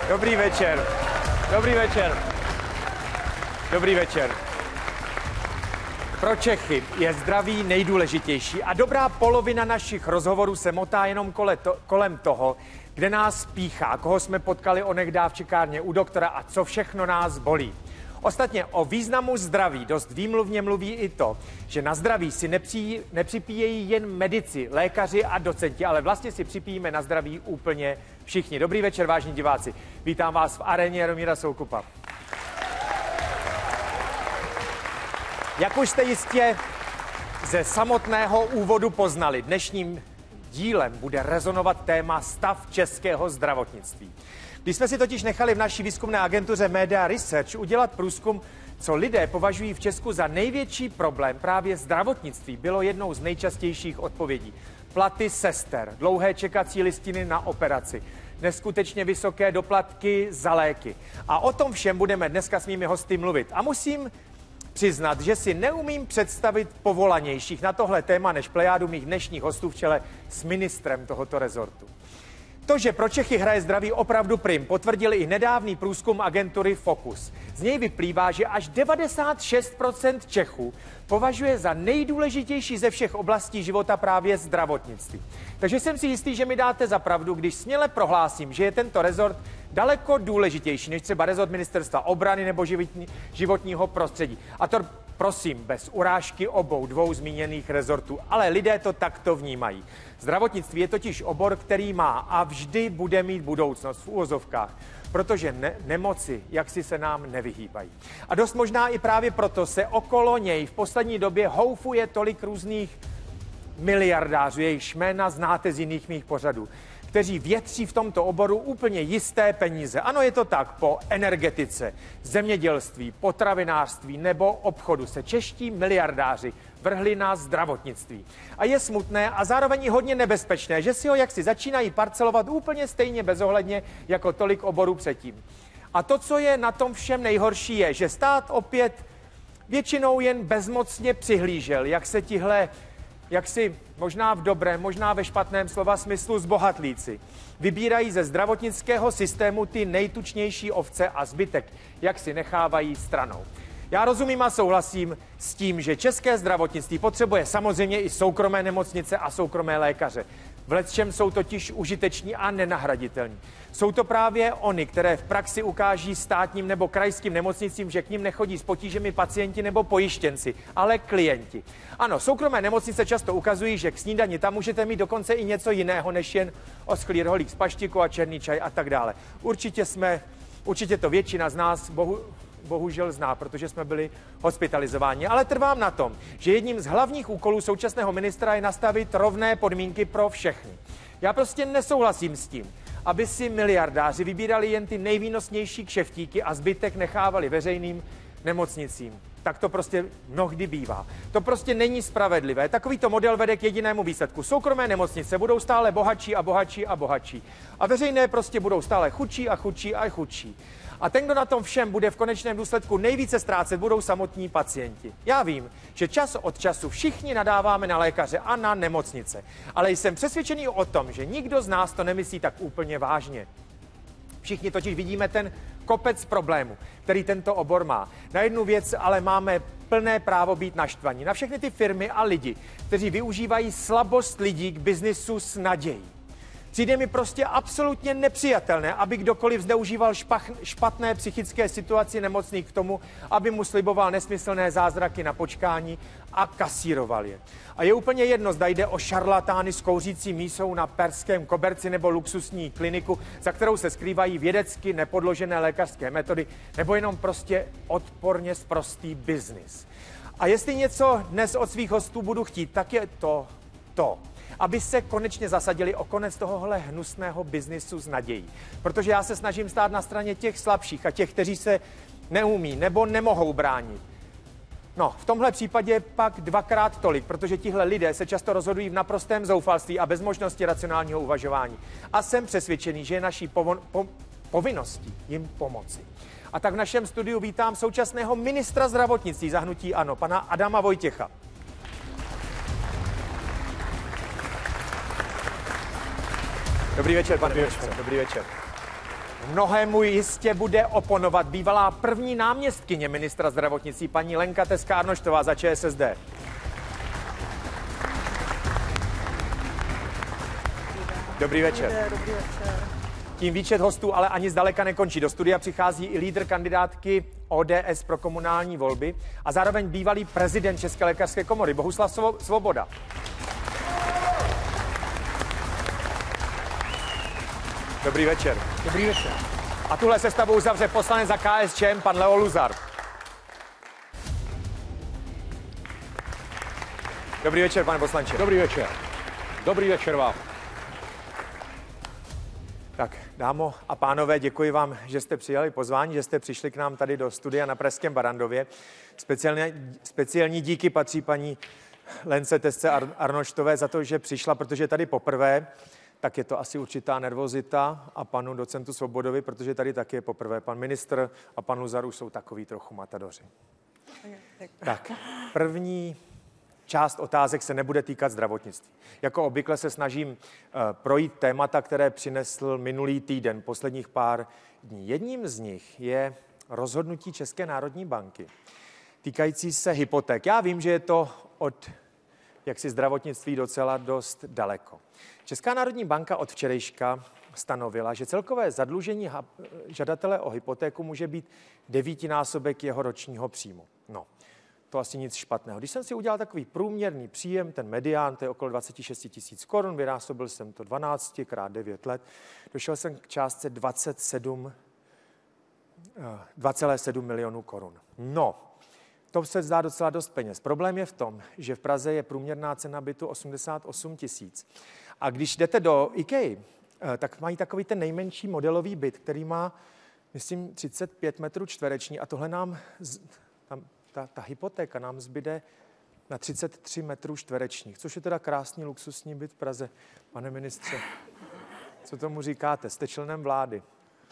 Dobrý večer. Dobrý večer. Dobrý večer. Pro Čechy je zdraví nejdůležitější a dobrá polovina našich rozhovorů se motá jenom kolem toho, kde nás píchá, koho jsme potkali onehdy v čekárně u doktora a co všechno nás bolí. Ostatně o významu zdraví dost výmluvně mluví i to, že na zdraví si nepřipíjejí jen medici, lékaři a docenti, ale vlastně si připijíme na zdraví úplně všichni. Dobrý večer, vážní diváci. Vítám vás v aréně Jaromíra Soukupa. Jak už jste jistě ze samotného úvodu poznali, dnešním dílem bude rezonovat téma stav českého zdravotnictví. Když jsme si totiž nechali v naší výzkumné agentuře Media Research udělat průzkum, co lidé považují v Česku za největší problém, právě zdravotnictví bylo jednou z nejčastějších odpovědí. Platy sester, dlouhé čekací listiny na operaci, neskutečně vysoké doplatky za léky. A o tom všem budeme dneska s mými hosty mluvit. A musím přiznat, že si neumím představit povolanějších na tohle téma než plejádu mých dnešních hostů v čele s ministrem tohoto rezortu. To, že pro Čechy hraje zdraví opravdu prim, potvrdil i nedávný průzkum agentury Focus. Z něj vyplývá, že až 96% Čechů považuje za nejdůležitější ze všech oblastí života právě zdravotnictví. Takže jsem si jistý, že mi dáte za pravdu, když směle prohlásím, že je tento rezort daleko důležitější než třeba rezort ministerstva obrany nebo životního prostředí. A to prosím, bez urážky obou dvou zmíněných rezortů, ale lidé to takto vnímají. Zdravotnictví je totiž obor, který má a vždy bude mít budoucnost v úvozovkách, protože nemoci jaksi se nám nevyhýbají. A dost možná i právě proto se okolo něj v poslední době houfuje tolik různých miliardářů, jejichž jména znáte z jiných mých pořadů, kteří větří v tomto oboru úplně jisté peníze. Ano, je to tak, po energetice, zemědělství, potravinářství nebo obchodu se čeští miliardáři vrhli na zdravotnictví. A je smutné a zároveň i hodně nebezpečné, že si ho jaksi začínají parcelovat úplně stejně bezohledně jako tolik oborů předtím. A to, co je na tom všem nejhorší, je, že stát opět většinou jen bezmocně přihlížel, jak se tihle jaksi možná v dobrém, možná ve špatném slova smyslu zbohatlíci vybírají ze zdravotnického systému ty nejtučnější ovce a zbytek, jak si nechávají stranou. Já rozumím a souhlasím s tím, že české zdravotnictví potřebuje samozřejmě i soukromé nemocnice a soukromé lékaře. V lecčem jsou totiž užiteční a nenahraditelní. Jsou to právě oni, které v praxi ukáží státním nebo krajským nemocnicím, že k nim nechodí s potížemi pacienti nebo pojištěnci, ale klienti. Ano, soukromé nemocnice často ukazují, že k snídani tam můžete mít dokonce i něco jiného, než jen oschlý rohlík z paštiku a černý čaj a tak dále. Určitě to většina z nás bohužel zná, protože jsme byli hospitalizováni. Ale trvám na tom, že jedním z hlavních úkolů současného ministra je nastavit rovné podmínky pro všechny. Já prostě nesouhlasím s tím, aby si miliardáři vybírali jen ty nejvýnosnější kšeftíky a zbytek nechávali veřejným nemocnicím. Tak to prostě mnohdy bývá. To prostě není spravedlivé. Takovýto model vede k jedinému výsledku. Soukromé nemocnice budou stále bohatší a bohatší a bohatší. A veřejné prostě budou stále chudší a chudší a chudší. A ten, kdo na tom všem bude v konečném důsledku nejvíce ztrácet, budou samotní pacienti. Já vím, že čas od času všichni nadáváme na lékaře a na nemocnice, ale jsem přesvědčený o tom, že nikdo z nás to nemyslí tak úplně vážně. Všichni totiž vidíme ten kopec problémů, který tento obor má. Na jednu věc ale máme plné právo být naštvaní. Na všechny ty firmy a lidi, kteří využívají slabost lidí k biznisu s nadějí. Přijde mi prostě absolutně nepřijatelné, aby kdokoliv zneužíval špatné psychické situaci nemocných k tomu, aby mu sliboval nesmyslné zázraky na počkání a kasíroval je. A je úplně jedno, zda jde o šarlatány s kouřící mísou na perském koberci nebo luxusní kliniku, za kterou se skrývají vědecky nepodložené lékařské metody, nebo jenom prostě odporně sprostý biznis. A jestli něco dnes od svých hostů budu chtít, tak je to, aby se konečně zasadili o konec tohohle hnusného biznisu s nadějí. Protože já se snažím stát na straně těch slabších a těch, kteří se neumí nebo nemohou bránit. No, v tomhle případě pak dvakrát tolik, protože tihle lidé se často rozhodují v naprostém zoufalství a bez možnosti racionálního uvažování. A jsem přesvědčený, že je naší povinností jim pomoci. A tak v našem studiu vítám současného ministra zdravotnictví za hnutí ANO, pana Adama Vojtěcha. Dobrý večer, pane ministře. Dobrý večer. Mnohému jistě bude oponovat bývalá první náměstkyně ministra zdravotnictví paní Lenka Teska-Arnoštová za ČSSD. Dobrý večer. Dobrý večer. Tím výčet hostů ale ani zdaleka nekončí. Do studia přichází i lídr kandidátky ODS pro komunální volby a zároveň bývalý prezident České lékařské komory Bohuslav Svoboda. Dobrý večer. Dobrý večer. A tuhle sestavu uzavře poslanec za KSČM pan Leo Luzar. Dobrý večer, pane poslanče. Dobrý večer. Dobrý večer vám. Tak, dámo a pánové, děkuji vám, že jste přijali pozvání, že jste přišli k nám tady do studia na Pražském Barrandově. Speciální díky patří paní Lence Tesce Arnoštové za to, že přišla, protože tady poprvé, tak je to asi určitá nervozita, a panu docentu Svobodovi, protože tady taky je poprvé. Pan ministr a pan Luzar už jsou takový trochu matadoři. Tak, první část otázek se nebude týkat zdravotnictví. Jako obvykle se snažím projít témata, které přinesl minulý týden, posledních pár dní. Jedním z nich je rozhodnutí České národní banky týkající se hypoték. Já vím, že je to od jaksi zdravotnictví docela dost daleko. Česká národní banka od včerejška stanovila, že celkové zadlužení žadatele o hypotéku může být 9násobek jeho ročního příjmu. No, to asi nic špatného. Když jsem si udělal takový průměrný příjem, ten medián, to je okolo 26 000 korun, vynásobil jsem to 12 krát 9 let, došel jsem k částce 2,7 milionů korun. No, to se zdá docela dost peněz. Problém je v tom, že v Praze je průměrná cena bytu 88 000. A když jdete do IKEA, tak mají takový ten nejmenší modelový byt, který má, myslím, 35 metrů čtvereční, a tohle nám, ta hypotéka nám zbyde na 33 metrů čtverečních, což je teda krásný luxusní byt v Praze. Pane ministře, co tomu říkáte? Jste členem vlády.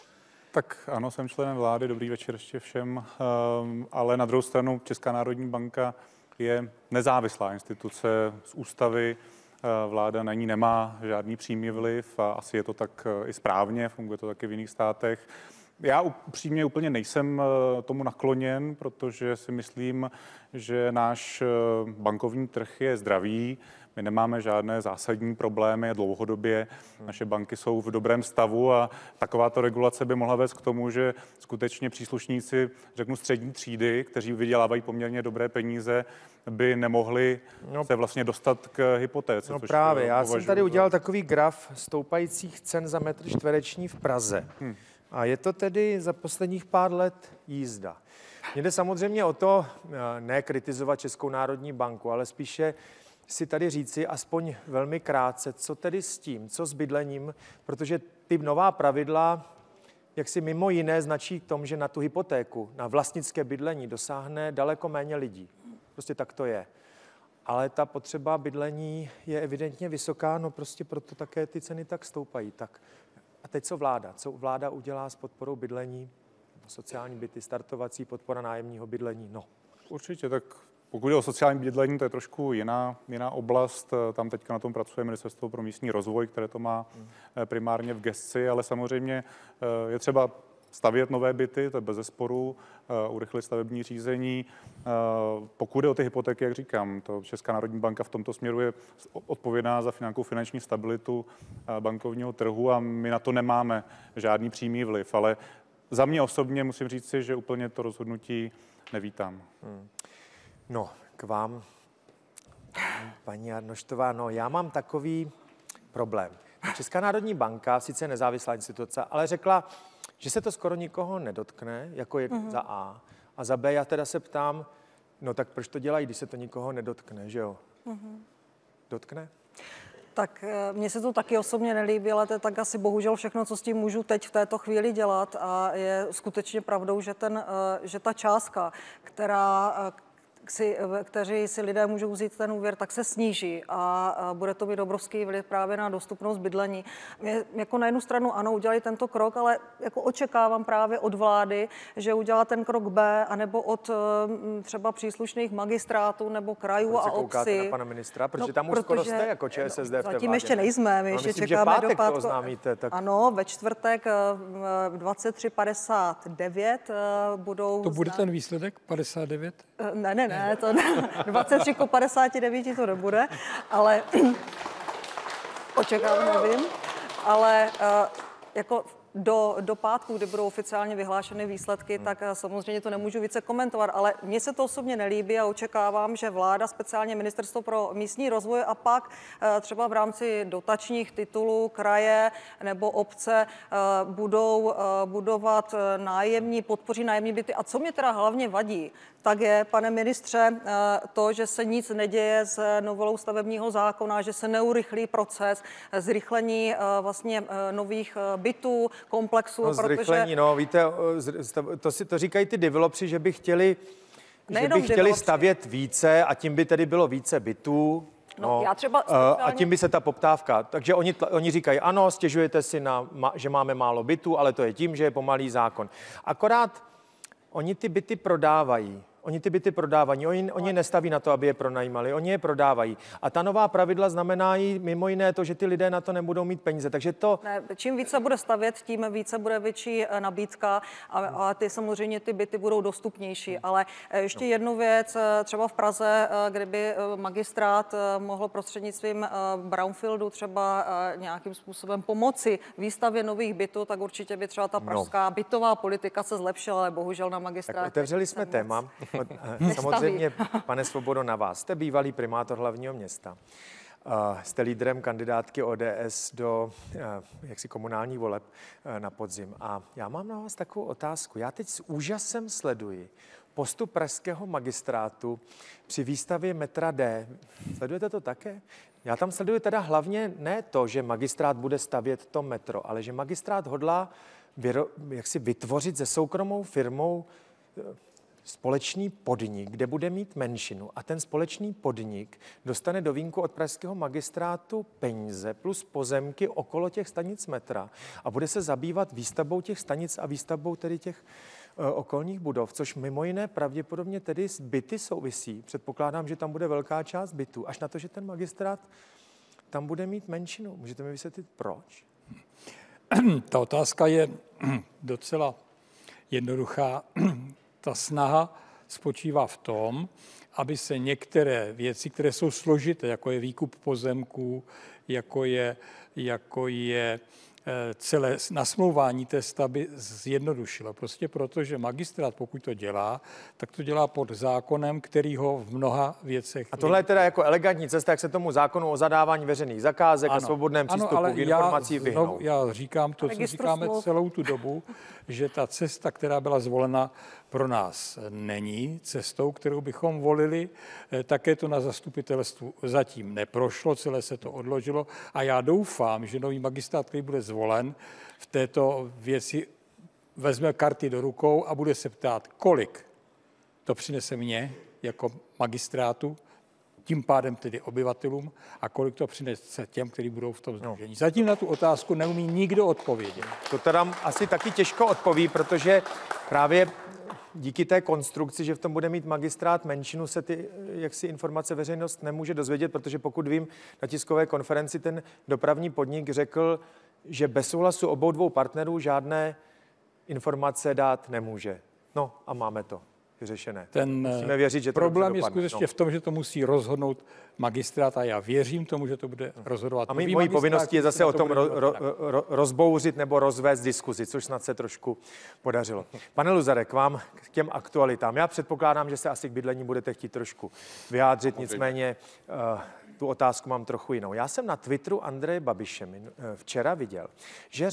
Tak ano, jsem členem vlády, dobrý večer ještě všem, ale na druhou stranu Česká národní banka je nezávislá instituce z ústavy, vláda na ní nemá žádný přímý vliv a asi je to tak i správně, funguje to taky v jiných státech. Já upřímně úplně nejsem tomu nakloněn, protože si myslím, že náš bankovní trh je zdravý, my nemáme žádné zásadní problémy dlouhodobě, naše banky jsou v dobrém stavu a takováto regulace by mohla vést k tomu, že skutečně příslušníci, řeknu střední třídy, kteří vydělávají poměrně dobré peníze, by nemohli se vlastně dostat k hypotéce. No právě, já jsem tady udělal takový graf stoupajících cen za metr čtvereční v Praze. A je to tedy za posledních pár let jízda. Jde samozřejmě o to, ne kritizovat Českou národní banku, ale spíše si tady říci aspoň velmi krátce, co tedy s tím, co s bydlením, protože ty nová pravidla, jak si mimo jiné značí k tomu, že na tu hypotéku, na vlastnické bydlení dosáhne daleko méně lidí. Prostě tak to je. Ale ta potřeba bydlení je evidentně vysoká, no prostě proto také ty ceny tak stoupají. Tak a teď co vláda? Co vláda udělá s podporou bydlení, sociální byty, startovací podpora nájemního bydlení? No. Určitě, tak pokud je o sociální bydlení, to je trošku jiná oblast. Tam teďka na tom pracuje Ministerstvo pro místní rozvoj, které to má primárně v gesci, ale samozřejmě je třeba stavět nové byty, to je bezesporu, urychlit stavební řízení. Pokud je o ty hypotéky, jak říkám, to Česká národní banka v tomto směru je odpovědná za nějakou finanční stabilitu bankovního trhu a my na to nemáme žádný přímý vliv, ale za mě osobně musím říct si, že úplně to rozhodnutí nevítám. No, k vám, paní Arnoštová, no já mám takový problém. Česká národní banka, sice nezávislá instituce, ale řekla, že se to skoro nikoho nedotkne, jako je za A. A za B já teda se ptám, no tak proč to dělají, když se to nikoho nedotkne, že jo? Dotkne? Tak mně se to taky osobně nelíbí, ale to je tak asi bohužel všechno, co s tím můžu teď v této chvíli dělat. A je skutečně pravdou, že ta částka, kteří si lidé můžou vzít ten úvěr, tak se sníží a bude to mít obrovský vliv právě na dostupnost bydlení. My jako na jednu stranu ano, udělali tento krok, ale jako očekávám právě od vlády, že udělá ten krok B, anebo od třeba příslušných magistrátů nebo krajů a obcí. Koukáte na pana ministra, protože tam už skoro jste jako ČSSD v té vládě. Zatím ještě nejsme, my ještě myslím, čekáme že pátek do pátku. to oznámíte. Tak... Ano, ve čtvrtek 23:59 budou... To bude ten výsledek 59? Ne, to 23:59 to nebude, ale očekávám, nevím, ale jako do pátku, kdy budou oficiálně vyhlášeny výsledky, tak samozřejmě to nemůžu více komentovat, ale mně se to osobně nelíbí a očekávám, že vláda, speciálně Ministerstvo pro místní rozvoj a pak třeba v rámci dotačních titulů kraje nebo obce budou budovat podpoří nájemní byty. A co mě teda hlavně vadí, tak je, pane ministře, to, že se nic neděje s novelou stavebního zákona, že se neurychlí proces zrychlení vlastně nových bytů, komplexů, no, zrychlení, no, víte, to říkají ty developři, že by chtěli stavět více a tím by tedy bylo více bytů. No, já třeba a tím by se ta poptávka, takže oni říkají, ano, stěžujete si, že máme málo bytů, ale to je tím, že je pomalý zákon. Akorát oni ty byty prodávají. Oni nestaví na to, aby je pronajímali, oni je prodávají. A ta nová pravidla znamenají mimo jiné to, že ty lidé na to nebudou mít peníze. Takže to... Čím více bude stavět, tím více bude větší nabídka a ty byty budou dostupnější. Ale ještě jednu věc, třeba v Praze, kdyby magistrát mohl prostřednictvím brownfieldu třeba nějakým způsobem pomoci výstavě nových bytů, tak určitě by třeba ta pražská bytová politika se zlepšila, ale bohužel na magistrátě. Tak otevřeli jsme téma. Samozřejmě, pane Svobodo, na vás. Jste bývalý primátor hlavního města. Jste lídrem kandidátky ODS do komunálních voleb na podzim. A já mám na vás takovou otázku. Já teď s úžasem sleduji postup pražského magistrátu při výstavě metra D. Sledujete to také? Já tam sleduji teda hlavně ne to, že magistrát bude stavět to metro, ale že magistrát hodlá vytvořit se soukromou firmou společný podnik, kde bude mít menšinu a ten společný podnik dostane do vínku od pražského magistrátu peníze plus pozemky okolo těch stanic metra a bude se zabývat výstavbou těch stanic a výstavbou tedy těch okolních budov, což mimo jiné pravděpodobně tedy s byty souvisí. Předpokládám, že tam bude velká část bytů, až na to, že ten magistrát tam bude mít menšinu. Můžete mi vysvětlit, proč? Ta otázka je docela jednoduchá. Ta snaha spočívá v tom, aby se některé věci, které jsou složité, jako je výkup pozemků, jako je celé nasmlouvání té stavby, zjednodušilo. Prostě proto, že magistrát, pokud to dělá, tak to dělá pod zákonem, který ho v mnoha věcech... A tohle je teda jako elegantní cesta, jak se tomu zákonu o zadávání veřejných zakázek a svobodném přístupu k informací vyhnout. Já říkám to, co říkáme celou tu dobu, že ta cesta, která byla zvolena, pro nás není cestou, kterou bychom volili. Také to na zastupitelstvu zatím neprošlo, celé se to odložilo a já doufám, že nový magistrát, který bude zvolen, v této věci vezme karty do rukou a bude se ptát, kolik to přinese mně jako magistrátu, tím pádem tedy obyvatelům, a kolik to přinese těm, kteří budou v tom sdružení. Zatím na tu otázku neumí nikdo odpovědět. To teda asi taky těžko odpoví, protože právě díky té konstrukci, že v tom bude mít magistrát menšinu, se ty informace veřejnost nemůže dozvědět, protože pokud vím, na tiskové konferenci ten dopravní podnik řekl, že bez souhlasu obou dvou partnerů žádné informace dát nemůže. No a máme to vyřešené. Musíme věřit, že to problém je skutečně v tom, že to musí rozhodnout magistrát a já věřím tomu, že to bude rozhodovat. A mojí povinností je zase o tom rozbouřit nebo rozvést diskuzi, což snad se trošku podařilo. Pane Luzare, k vám, k těm aktualitám. Já předpokládám, že se asi k bydlení budete chtít trošku vyjádřit, nicméně tu otázku mám trochu jinou. Já jsem na Twitteru Andreje Babiše včera viděl, že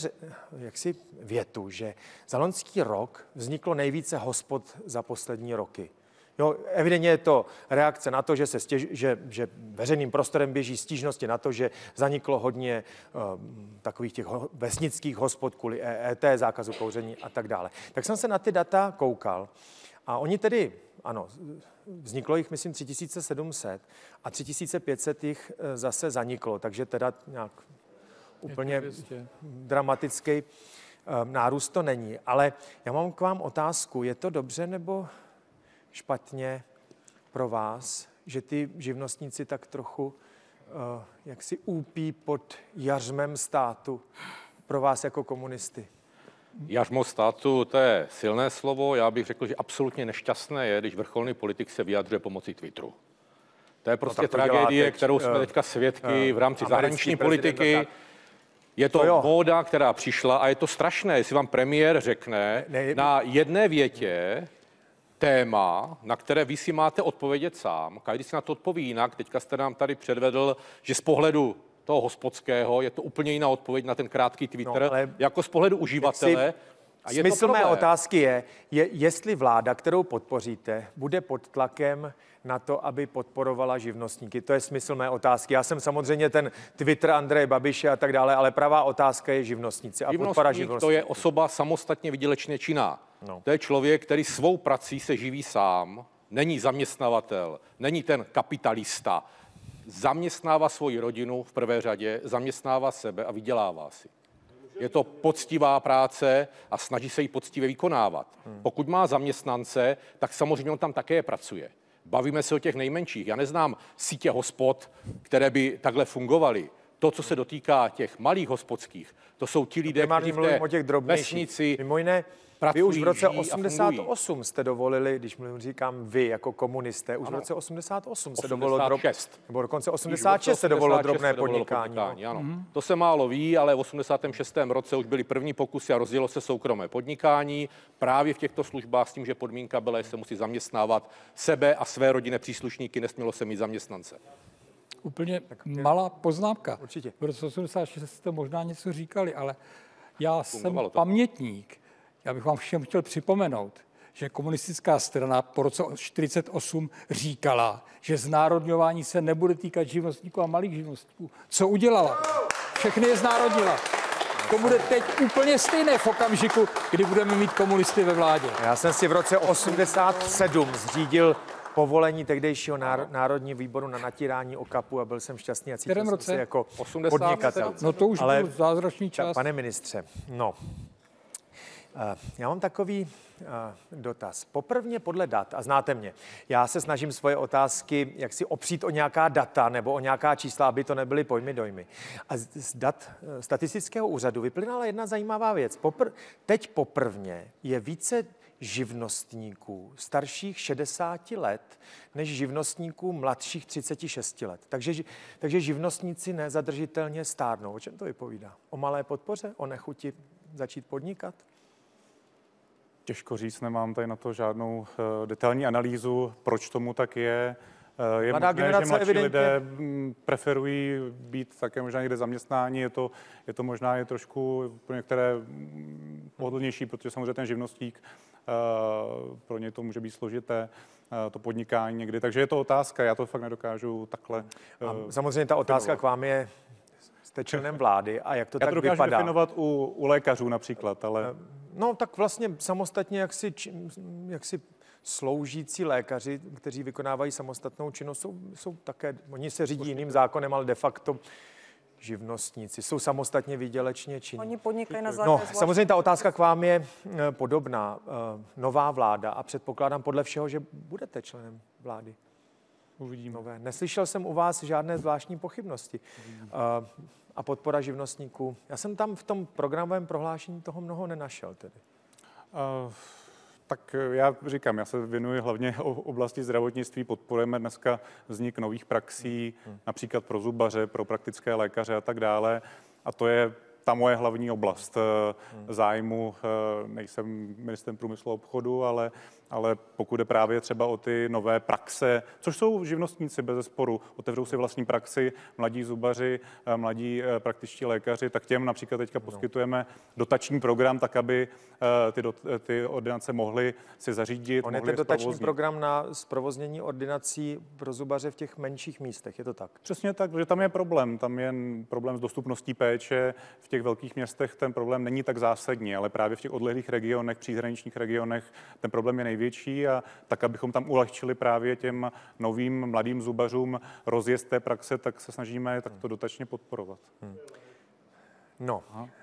větu, že za loňský rok vzniklo nejvíce hospod za poslední roky. Jo, evidentně je to reakce na to, že veřejným prostorem běží stížnosti na to, že zaniklo hodně takových těch vesnických hospod kvůli EET, zákazu kouření a tak dále. Tak jsem se na ty data koukal a oni tedy ano, vzniklo jich, myslím, 3700 a 3500 jich zase zaniklo, takže teda nějak úplně dramatický nárůst to není. Ale já mám k vám otázku, je to dobře nebo špatně pro vás, že ty živnostníci tak trochu jak si úpí pod jařmem státu pro vás jako komunisty? Jařmo státu, to je silné slovo. Já bych řekl, že absolutně nešťastné je, když vrcholný politik se vyjadřuje pomocí Twitteru. To je prostě tragédie, kterou jsme teďka svědky v rámci zahraniční politiky. Je to móda, která přišla a je to strašné, jestli vám premiér řekne na jedné větě téma, na které vy si máte odpovědět sám. Každý si na to odpoví jinak. Teďka jste nám tady předvedl, že z pohledu toho hospodského je to úplně jiná odpověď na ten krátký Twitter, jako z pohledu uživatele. A je smysl to mé otázky je, jestli vláda, kterou podpoříte, bude pod tlakem na to, aby podporovala živnostníky. To je smysl mé otázky. Já jsem samozřejmě ten Twitter Andreje Babiše a tak dále, ale pravá otázka je živnostníci a podpora živnostníků. To je osoba samostatně výdělečně činná. No. To je člověk, který svou prací se živí sám, není zaměstnavatel, není ten kapitalista. Zaměstnává svoji rodinu v prvé řadě, zaměstnává sebe a vydělává si. Je to poctivá práce a snaží se ji poctivě vykonávat. Pokud má zaměstnance, tak samozřejmě on tam také pracuje. Bavíme se o těch nejmenších. Já neznám sítě hospod, které by takhle fungovaly. To, co se dotýká těch malých hospodských, to jsou ti lidé, kteří v té vesnici mimo jiné, vy už v roce 88 jste dovolili, když říkám vy jako komunisté, už v roce 88 se dovolilo nebo dokonce 86 se dovolilo drobné podnikání. Ano. To se málo ví, ale v 86. roce už byly první pokusy a rozjelo se soukromé podnikání právě v těchto službách s tím, že podmínka byla, že se musí zaměstnávat sebe a své rodinné příslušníky, nesmělo se mít zaměstnance. Úplně malá poznámka. Určitě. V roce 86 jste možná něco říkali, ale já jsem pamětník. Já bych vám všem chtěl připomenout, že komunistická strana po roce 1948 říkala, že znárodňování se nebude týkat živnostníků a malých živnostníků. Co udělala? Všechny je znárodnila. To bude teď úplně stejné v okamžiku, kdy budeme mít komunisty ve vládě. Já jsem si v roce 87 zřídil povolení tehdejšího Národního výboru na natírání okapu a byl jsem šťastný a cítil jsem se jako podnikatel. No to už byl zázračný čas. Pane ministře, já mám takový dotaz. Poprvně podle dat, a znáte mě, já se snažím svoje otázky jak si opřít o nějaká data nebo o nějaká čísla, aby to nebyly pojmy dojmy. A z dat statistického úřadu vyplynula jedna zajímavá věc. Teď poprvně je více živnostníků starších 60 let než živnostníků mladších 36 let. Takže živnostníci nezadržitelně stárnou. O čem to vypovídá? O malé podpoře? O nechuti začít podnikat? Těžko říct, nemám tady na to žádnou detailní analýzu, proč tomu tak je. Je Mladá možné, generace že mladší evidentně lidé preferují být také možná někde zaměstnání. Je to možná je trošku pro některé pohodlnější, protože samozřejmě ten živnostník, pro ně to může být složité, to podnikání někdy. Takže je to otázka, já to fakt nedokážu takhle. A samozřejmě ta otázka k vám je, jste členem vlády a jak to tak vypadá? Já to dokážu definovat u lékařů například, ale... No tak vlastně samostatně jaksi sloužící lékaři, kteří vykonávají samostatnou činnost, jsou také, oni se řídí jiným zákonem, ale de facto živnostníci jsou samostatně výdělečně činní. Oni podnikají na základě samozřejmě ta otázka k vám je podobná. Nová vláda a předpokládám podle všeho, že budete členem vlády. Uvidíme. Neslyšel jsem u vás žádné zvláštní pochybnosti. A podpora živnostníků. Já jsem tam v tom programovém prohlášení toho mnoho nenašel tedy. Tak já říkám, já se věnuji hlavně oblasti zdravotnictví, podporujeme dneska vznik nových praxí, například pro zubaře, pro praktické lékaře a tak dále. A to je ta moje hlavní oblast zájmu. Nejsem ministrem průmyslu a obchodu, ale pokud je právě třeba o ty nové praxe, což jsou živnostníci bez sporu, otevřou si vlastní praxi, mladí zubaři, mladí praktičtí lékaři, tak těm například teďka poskytujeme dotační program, tak aby ty ordinace mohly si zařídit. On je ten dotační program na zprovoznění ordinací pro zubaře v těch menších místech, je to tak? Přesně tak, protože tam je problém. Tam je problém s dostupností péče. V těch velkých městech ten problém není tak zásadní, ale právě v těch odlehlých regionech, příhraničních regionech ten problém je největší. největší a tak, abychom tam ulehčili právě těm novým mladým zubařům rozjezd té praxe, tak se snažíme takto dotačně podporovat. No.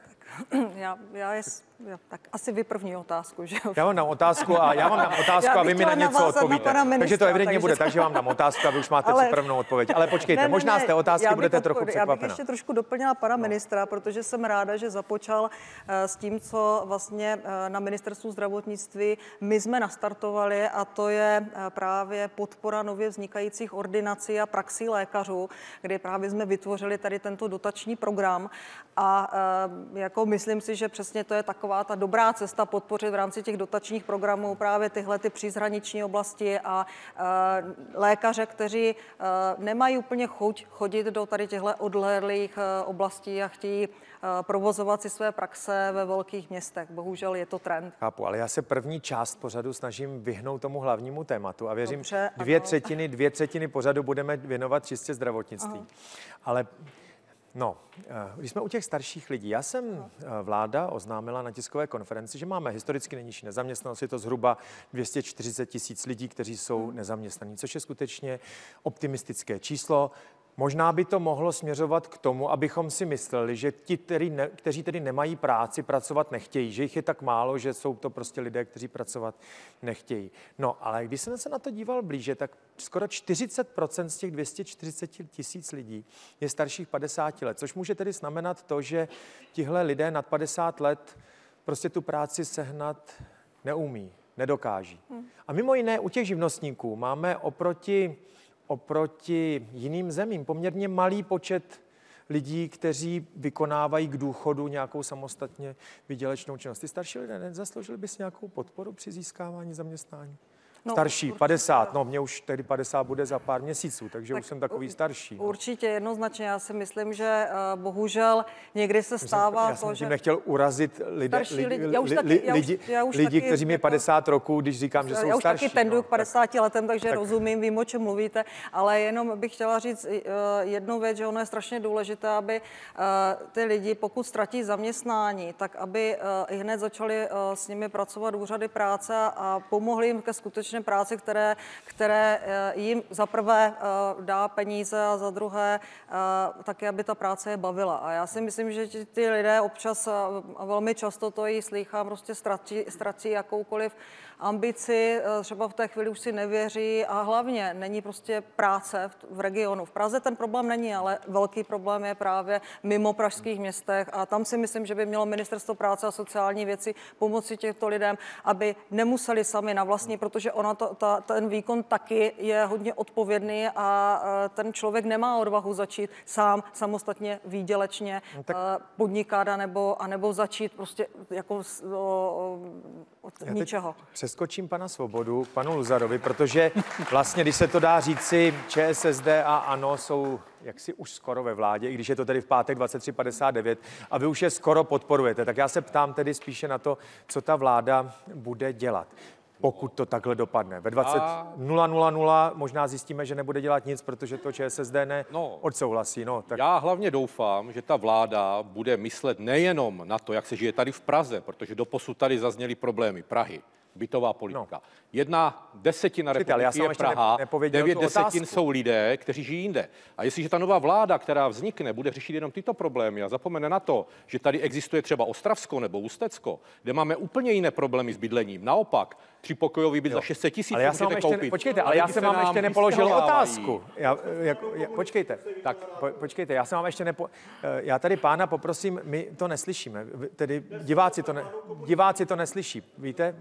Tak asi vy první otázku, že jo? Já vám dám otázku a vy mi na něco odpovíte. Takže to evidentně bude tak, že vám dám otázku a vy už máte připravenou odpověď. Ale počkejte, možná z té otázky budete trochu překvapena. Já bych ještě trošku doplnila pana ministra, protože jsem ráda, že započal s tím, co vlastně na ministerstvu zdravotnictví my jsme nastartovali, a to je právě podpora nově vznikajících ordinací a praxí lékařů, kde právě jsme vytvořili tady tento dotační program a jako myslím si, že přesně to je taková ta dobrá cesta podpořit v rámci těch dotačních programů právě tyhle ty příhraniční oblasti a lékaře, kteří nemají úplně chuť chodit do tady těchto odlehlých oblastí a chtějí provozovat si své praxe ve velkých městech. Bohužel je to trend. Chápu, ale já se první část pořadu snažím vyhnout tomu hlavnímu tématu a věřím, dobře, dvě třetiny pořadu budeme věnovat čistě zdravotnictví. Aha. Ale když jsme u těch starších lidí, vláda oznámila na tiskové konferenci, že máme historicky nejnižší nezaměstnanost, je to zhruba 240 000 lidí, kteří jsou nezaměstnaní, což je skutečně optimistické číslo. Možná by to mohlo směřovat k tomu, abychom si mysleli, že ti, kteří tedy nemají práci, pracovat nechtějí, že jich je tak málo, že jsou to prostě lidé, kteří pracovat nechtějí. No, ale když jsem se na to díval blíže, tak skoro 40% z těch 240 000 lidí je starších 50 let, což může tedy znamenat to, že tihle lidé nad 50 let prostě tu práci sehnat neumí, nedokáží. A mimo jiné u těch živnostníků máme oproti jiným zemím poměrně malý počet lidí, kteří vykonávají k důchodu nějakou samostatně výdělečnou činnost. Ty starší lidé nezasloužili by si nějakou podporu při získávání zaměstnání? Starší, 50, mě už tedy 50 bude za pár měsíců, takže už jsem takový starší. Určitě, jednoznačně, já si myslím, že bohužel někdy se stává já jsem nechtěl urazit lidi, kteří mi 50 roků, když říkám, že jsou starší. Já už taky tenduju k 50 letem, takže rozumím, vím, o čem mluvíte, ale jenom bych chtěla říct jednu věc, že ono je strašně důležité, aby ty lidi, pokud ztratí zaměstnání, tak aby i hned začali s nimi pracovat úřady práce a pomohli jim ke skutečné práci, které jim za prvé dá peníze a za druhé taky, aby ta práce je bavila. A já si myslím, že ty lidé občas a velmi často to i slýchám, prostě ztratí jakoukoliv ambici, třeba v té chvíli už si nevěří a hlavně není prostě práce v regionu. V Praze ten problém není, ale velký problém je právě mimo pražských městech a tam si myslím, že by mělo Ministerstvo práce a sociální věci pomoci těmto lidem, aby nemuseli sami na vlastní, protože ten výkon taky je hodně odpovědný a ten člověk nemá odvahu začít sám samostatně výdělečně podnikat anebo začít prostě jako od ničeho. Přeskočím pana Svobodu k panu Luzarovi, protože vlastně, když se to dá říci, ČSSD a ANO jsou jaksi už skoro ve vládě, i když je to tedy v pátek 23:59 a vy už je skoro podporujete, tak já se ptám tedy spíše na to, co ta vláda bude dělat. Pokud to takhle dopadne. Ve 20:00 možná zjistíme, že nebude dělat nic, protože to ČSSD odsouhlasí. Tak. Já hlavně doufám, že ta vláda bude myslet nejenom na to, jak se žije tady v Praze, protože doposud tady zazněly problémy Prahy, bytová politika. 1/10 republiky je Praha, 9/10 jsou lidé, kteří žijí jinde. A jestliže ta nová vláda, která vznikne, bude řešit jenom tyto problémy a zapomene na to, že tady existuje třeba Ostravsko nebo Ústecko, kde máme úplně jiné problémy s bydlením. Naopak, 3pokojový byt za 600 000 můžete koupit. Počkejte, ale já jsem vám ještě nepoložil otázku. Počkejte. Tak, počkejte, já jsem vám ještě já tady pána poprosím, my to neslyšíme, tedy diváci to neslyší, víte?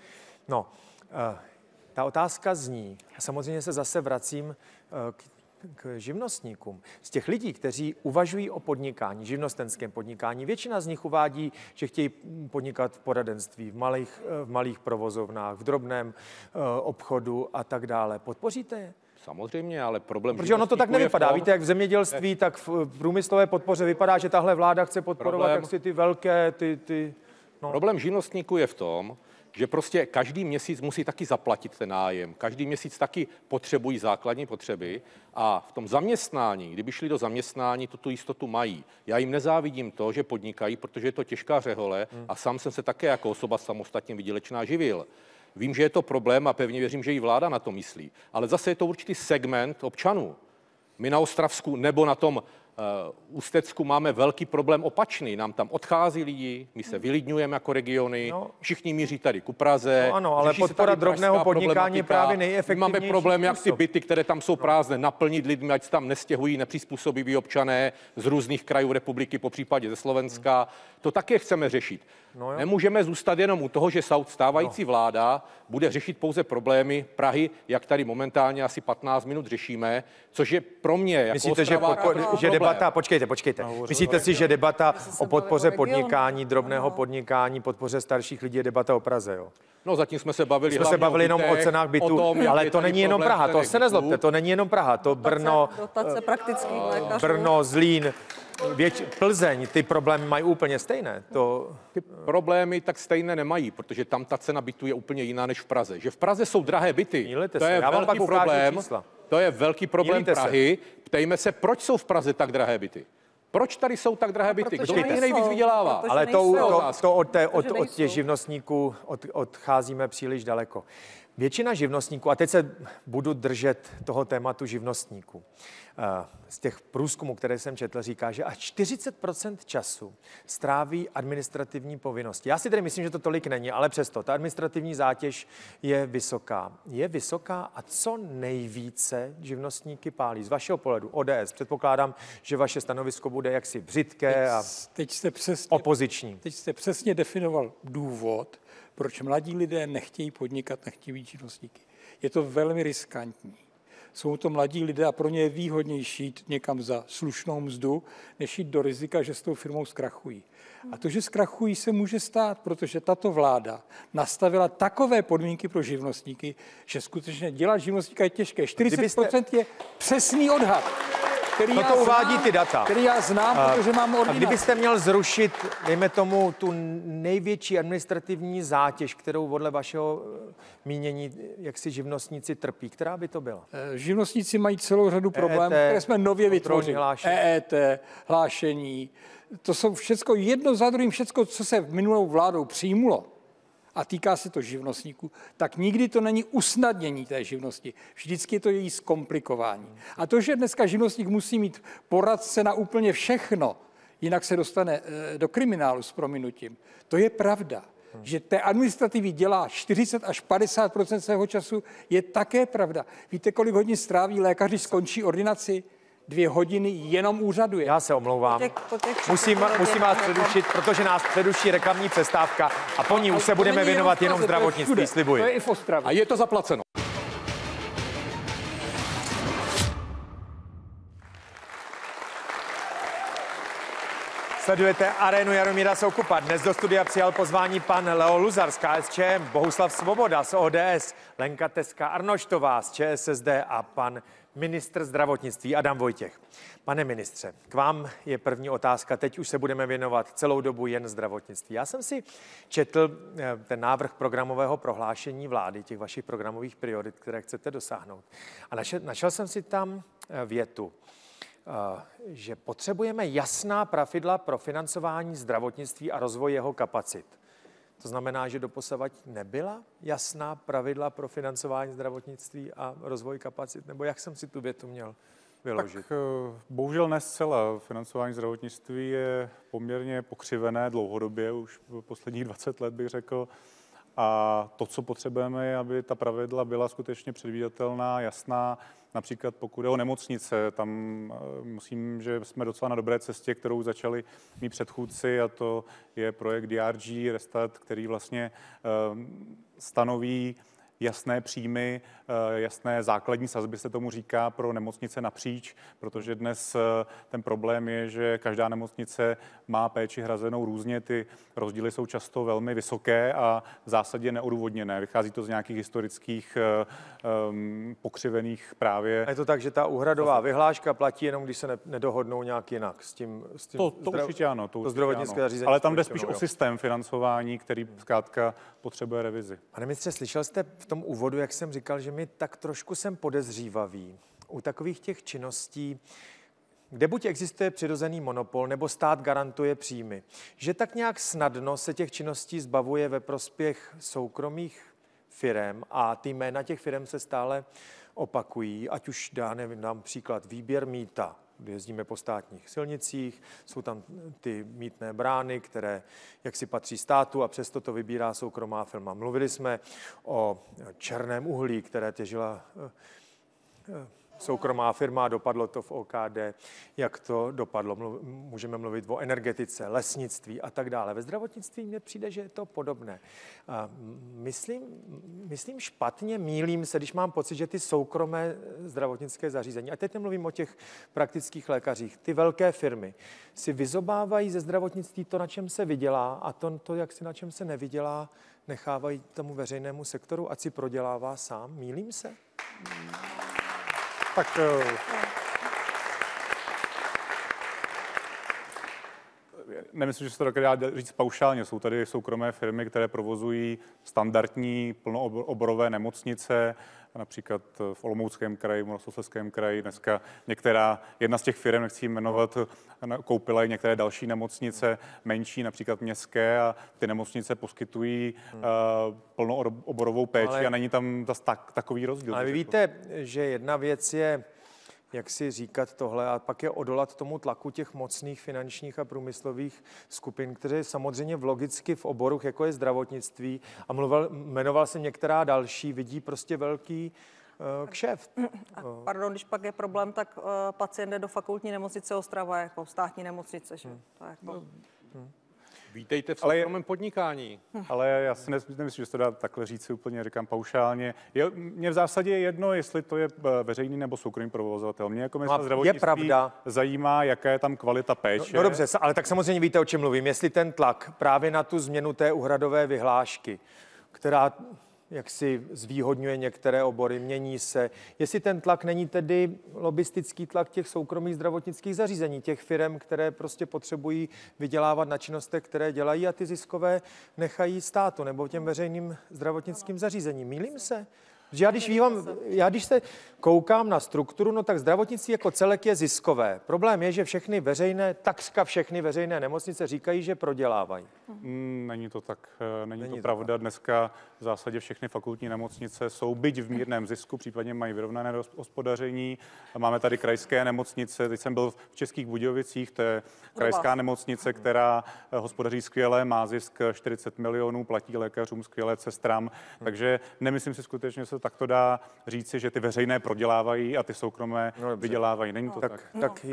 Ta otázka zní, samozřejmě se zase vracím k živnostníkům. Z těch lidí, kteří uvažují o podnikání, živnostenském podnikání, většina z nich uvádí, že chtějí podnikat v poradenství, v malých provozovnách, v drobném obchodu a tak dále. Podpoříte je? Samozřejmě, ale problém... Protože ono to tak nevypadá. Víte, jak v zemědělství, tak v průmyslové podpoře vypadá, že tahle vláda chce podporovat jaksi ty velké, Problém živnostníků je v tom, že prostě každý měsíc musí taky zaplatit ten nájem. Každý měsíc taky potřebují základní potřeby a v tom zaměstnání, kdyby šli do zaměstnání, tu jistotu mají. Já jim nezávidím to, že podnikají, protože je to těžká řehole a sám jsem se také jako osoba samostatně výdělečná živil. Vím, že je to problém a pevně věřím, že i vláda na to myslí. Ale zase je to určitý segment občanů. My na Ostravsku nebo na tom Ústecku máme velký problém opačný. Nám tam odchází lidi, my se vylidňujeme jako regiony, všichni míří tady ku Praze. No ano, ale podpora drobného podnikání je právě nejefektivnější. Máme problém, jak ty byty, které tam jsou prázdné, naplnit lidmi, ať se tam nestěhují nepřizpůsobiví občané z různých krajů republiky, popřípadě ze Slovenska. To také chceme řešit. Nemůžeme zůstat jenom u toho, že stávající vláda bude řešit pouze problémy Prahy, jak tady momentálně asi 15 minut řešíme, což je pro mě jako Myslíte, že debata, počkejte. Myslíte si, že debata o podpoře podnikání, drobného podnikání, podpoře starších lidí je debata o Praze, jo? No zatím jsme se bavili jsme se bavili jenom o cenách bytů, ale to není jenom Praha, to se nezlobte, to není jenom Praha, to Brno, Brno, Zlín, Plzeň, ty problémy mají úplně stejné. Ty problémy tak stejné nemají, protože tam ta cena bytu je úplně jiná než v Praze. Že v Praze jsou drahé byty, to je velký problém. To je velký problém Prahy. Ptejme se, proč jsou v Praze tak drahé byty? Proč tady jsou tak drahé byty? Kdo nejvíc vydělává? Ale od těch živnostníků odcházíme příliš daleko. Většina živnostníků, a teď se budu držet toho tématu živnostníků, z těch průzkumů, které jsem četl, říká, že až 40% času stráví administrativní povinnosti. Já si tedy myslím, že to tolik není, ale přesto ta administrativní zátěž je vysoká. Je vysoká a co nejvíce živnostníky pálí? Z vašeho pohledu ODS. Předpokládám, že vaše stanovisko bude jaksi břitké a opoziční. Teď jste přesně definoval důvod, proč mladí lidé nechtějí podnikat, nechtějí být živnostníky. Je to velmi riskantní. Jsou to mladí lidé a pro ně je výhodnější jít někam za slušnou mzdu, než jít do rizika, že s tou firmou zkrachují. A to, že zkrachují, se může stát, protože tato vláda nastavila takové podmínky pro živnostníky, že skutečně dělat živnostníka je těžké. 40% je přesný odhad. To uvádí ty data. Který já znám, protože mám ordinaci. A kdybyste měl zrušit, dejme tomu, tu největší administrativní zátěž, kterou podle vašeho mínění, jak si živnostníci trpí, která by to byla? Živnostníci mají celou řadu problémů, které jsme nově vytvořili. EET, hlášení, to jsou všecko jedno za druhým, všecko, co se minulou vládou přijmulo, a týká se to živnostníků, tak nikdy to není usnadnění té živnosti. Vždycky je to její zkomplikování. A to, že dneska živnostník musí mít poradce na úplně všechno, jinak se dostane do kriminálu s prominutím, to je pravda. Že té administrativy dělá 40 až 50% svého času, je také pravda. Víte, kolik hodin stráví lékař, když skončí ordinaci? 2 hodiny jenom úřaduje. Já se omlouvám. Musím vás přerušit, protože nás přeruší reklamní přestávka a po ní už se budeme věnovat jenom zdravotnictví, slibuji. To je i v Ostravě. A je to zaplaceno. Sledujete Arénu Jaromíra Soukupa. Dnes do studia přijal pozvání pan Leo Luzar z KSČM, Bohuslav Svoboda z ODS, Lenka Teska Arnoštová z ČSSD a pan ministr zdravotnictví Adam Vojtěch. Pane ministře, k vám je první otázka. Teď už se budeme věnovat celou dobu jen zdravotnictví. Já jsem si četl ten návrh programového prohlášení vlády, těch vašich programových priorit, které chcete dosáhnout. A našel jsem si tam větu, že potřebujeme jasná pravidla pro financování zdravotnictví a rozvoj jeho kapacit. To znamená, že doposavad nebyla jasná pravidla pro financování zdravotnictví a rozvoj kapacit? Nebo jak jsem si tu větu měl vyložit? Tak bohužel ne zcela. Financování zdravotnictví je poměrně pokřivené dlouhodobě, už posledních 20 let bych řekl. A to, co potřebujeme, je, aby ta pravidla byla skutečně předvídatelná, jasná. Například pokud jde o nemocnice, tam musím, že jsme docela na dobré cestě, kterou začali mý předchůdci, a to je projekt DRG Restart, který vlastně stanoví jasné příjmy, jasné základní sazby se tomu říká pro nemocnice napříč, protože dnes ten problém je, že každá nemocnice má péči hrazenou různě, ty rozdíly jsou často velmi vysoké a v zásadě neodůvodněné. Vychází to z nějakých historických pokřivených právě. A je to tak, že ta úhradová vyhláška platí jenom, když se nedohodnou nějak jinak s tím to určitě ano. To zdravotnické zařízení. Ale tam jde spíš o systém financování, který zkrátka potřebuje revizi. Pane ministře, slyšel jste v tom úvodu, jak jsem říkal, že mi tak trošku jsem podezřívavý u takových těch činností, kde buď existuje přirozený monopol, nebo stát garantuje příjmy. Že tak nějak snadno se těch činností zbavuje ve prospěch soukromých firem a ty jména těch firem se stále opakují, ať už dám příklad výběr mýta, kdy jezdíme po státních silnicích, jsou tam ty mýtné brány, které jaksi patří státu a přesto to vybírá soukromá firma. Mluvili jsme o černém uhlí, které těžila soukromá firma, dopadlo to v OKD, jak to dopadlo. Můžeme mluvit o energetice, lesnictví a tak dále. Ve zdravotnictví mně přijde, že je to podobné. Myslím špatně, mýlím se, když mám pocit, že ty soukromé zdravotnické zařízení, a teď nemluvím o těch praktických lékařích, ty velké firmy si vyzobávají ze zdravotnictví to, na čem se vydělá, a to jak si na čem se nevydělá, nechávají tomu veřejnému sektoru, ať si prodělává sám. Mýlím se? Tak nemyslím, že se to dá říct paušálně. Jsou tady soukromé firmy, které provozují standardní plnooborové nemocnice, například v Olomouckém kraji, v Moravskoslezském kraji. Dneska jedna z těch firm, nechci jmenovat, koupila i některé další nemocnice, menší, například městské, a ty nemocnice poskytují plnooborovou péči a není tam zase takový rozdíl. Ale vy víte, že jedna věc je, jak si říkat tohle, a pak je odolat tomu tlaku těch mocných finančních a průmyslových skupin, které samozřejmě logicky v oboru, jako je zdravotnictví, a jmenoval jsem některá další, vidí prostě velký kšeft. Pardon, když pak je problém, tak pacient jde do fakultní nemocnice Ostrava, jako státní nemocnice, že? Vítejte v soukromém podnikání. Ale já si nemyslím, že se to dá takhle říct, si úplně říkám paušálně. Mně v zásadě je jedno, jestli to je veřejný nebo soukromý provozovatel. Mě jako ministra zdravotnictví zajímá, jaká je tam kvalita péče. No dobře, ale tak samozřejmě víte, o čem mluvím. Jestli ten tlak právě na tu změnu té úhradové vyhlášky, která jak si zvýhodňuje některé obory, mění se. Jestli ten tlak není tedy lobistický tlak těch soukromých zdravotnických zařízení, těch firm, které prostě potřebují vydělávat na činnostech, které dělají, a ty ziskové nechají státu nebo těm veřejným zdravotnickým zařízením. Mýlím se? Když se koukám na strukturu, no tak zdravotnictví jako celek je ziskové. Problém je, že takřka všechny veřejné nemocnice říkají, že prodělávají. Není to tak, není to pravda. Tak. Dneska v zásadě všechny fakultní nemocnice jsou byť v mírném zisku, případně mají vyrovnané hospodaření. Máme tady krajské nemocnice, teď jsem byl v Českých Budějovicích, to je krajská nemocnice, která hospodaří skvěle, má zisk 40 milionů, platí lékařům, skvělé sestrám, takže nemyslím si skutečně, že se takto dá říci, že ty veřejné prodělávají a ty soukromé vydělávají. Není to tak.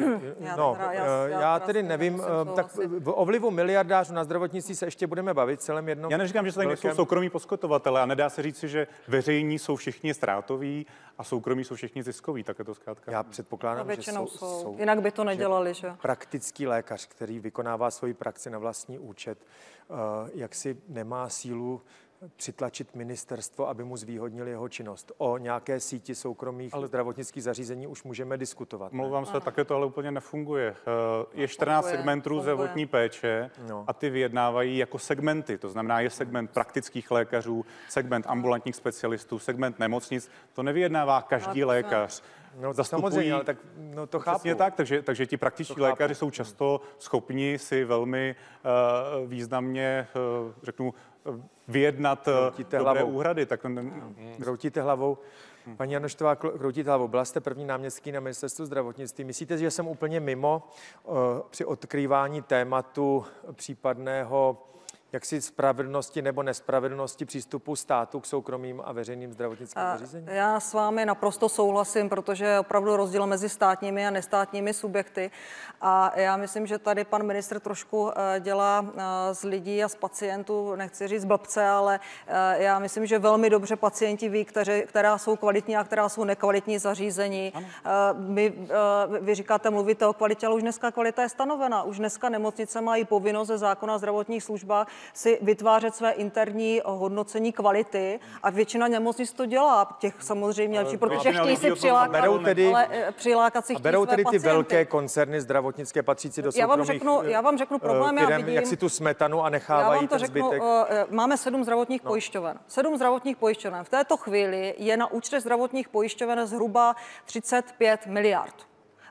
Já tedy nevím, tak o vlivu miliardářů na zdravotnictví se ještě budeme bavit celém jednom. Já neříkám, že se tady nejsou soukromí poskytovatelé, a nedá se říci, že veřejní jsou všichni ztrátoví a soukromí jsou všichni ziskoví, tak je to zkrátka. Já předpokládám, že jsou. Jinak by to nedělali, že? Praktický lékař, který vykonává svoji praxi na vlastní účet, jak si nemá sílu přitlačit ministerstvo, aby mu zvýhodnili jeho činnost. O nějaké síti soukromých zdravotnických zařízení už můžeme diskutovat. Mluvám se, také to ale úplně nefunguje. Je 14 segmentů zdravotní péče a ty vyjednávají jako segmenty. To znamená, je segment praktických lékařů, segment ambulantních specialistů, segment nemocnic. To nevyjednává každý lékař. Samozřejmě, ale tak to chápu. Přesně tak, takže ti praktičtí lékaři jsou často schopni si velmi významně, řeknu, vyjednat dobré úhrady. Kroutíte hlavou. Paní Janoštová, kroutíte hlavou. Byla jste první náměstkyní na ministerstvu zdravotnictví. Myslíte, že jsem úplně mimo při odkrývání tématu případného jaksi spravedlnosti nebo nespravedlnosti přístupu státu k soukromým a veřejným zdravotnickým zařízením? Já s vámi naprosto souhlasím, protože je opravdu rozdíl mezi státními a nestátními subjekty. A já myslím, že tady pan ministr trošku dělá z lidí a z pacientů, nechci říct blbce, ale já myslím, že velmi dobře pacienti ví, která jsou kvalitní a která jsou nekvalitní zařízení. Vy říkáte, mluvíte o kvalitě, ale už dneska kvalita je stanovena. Už dneska nemocnice mají povinnost ze zákona o zdravotních službách si vytvářet své interní hodnocení kvality a většina nemocnic to dělá, těch samozřejmě, protože chtějí si přilákat si berou tedy ty velké koncerny zdravotnické patřící do soukromých já vám řeknu problém, firem, já vidím, jak si tu smetanu a nechávají ten zbytek. Máme 7 zdravotních pojišťoven. 7 zdravotních pojišťoven. V této chvíli je na účtech zdravotních pojišťoven zhruba 35 miliard.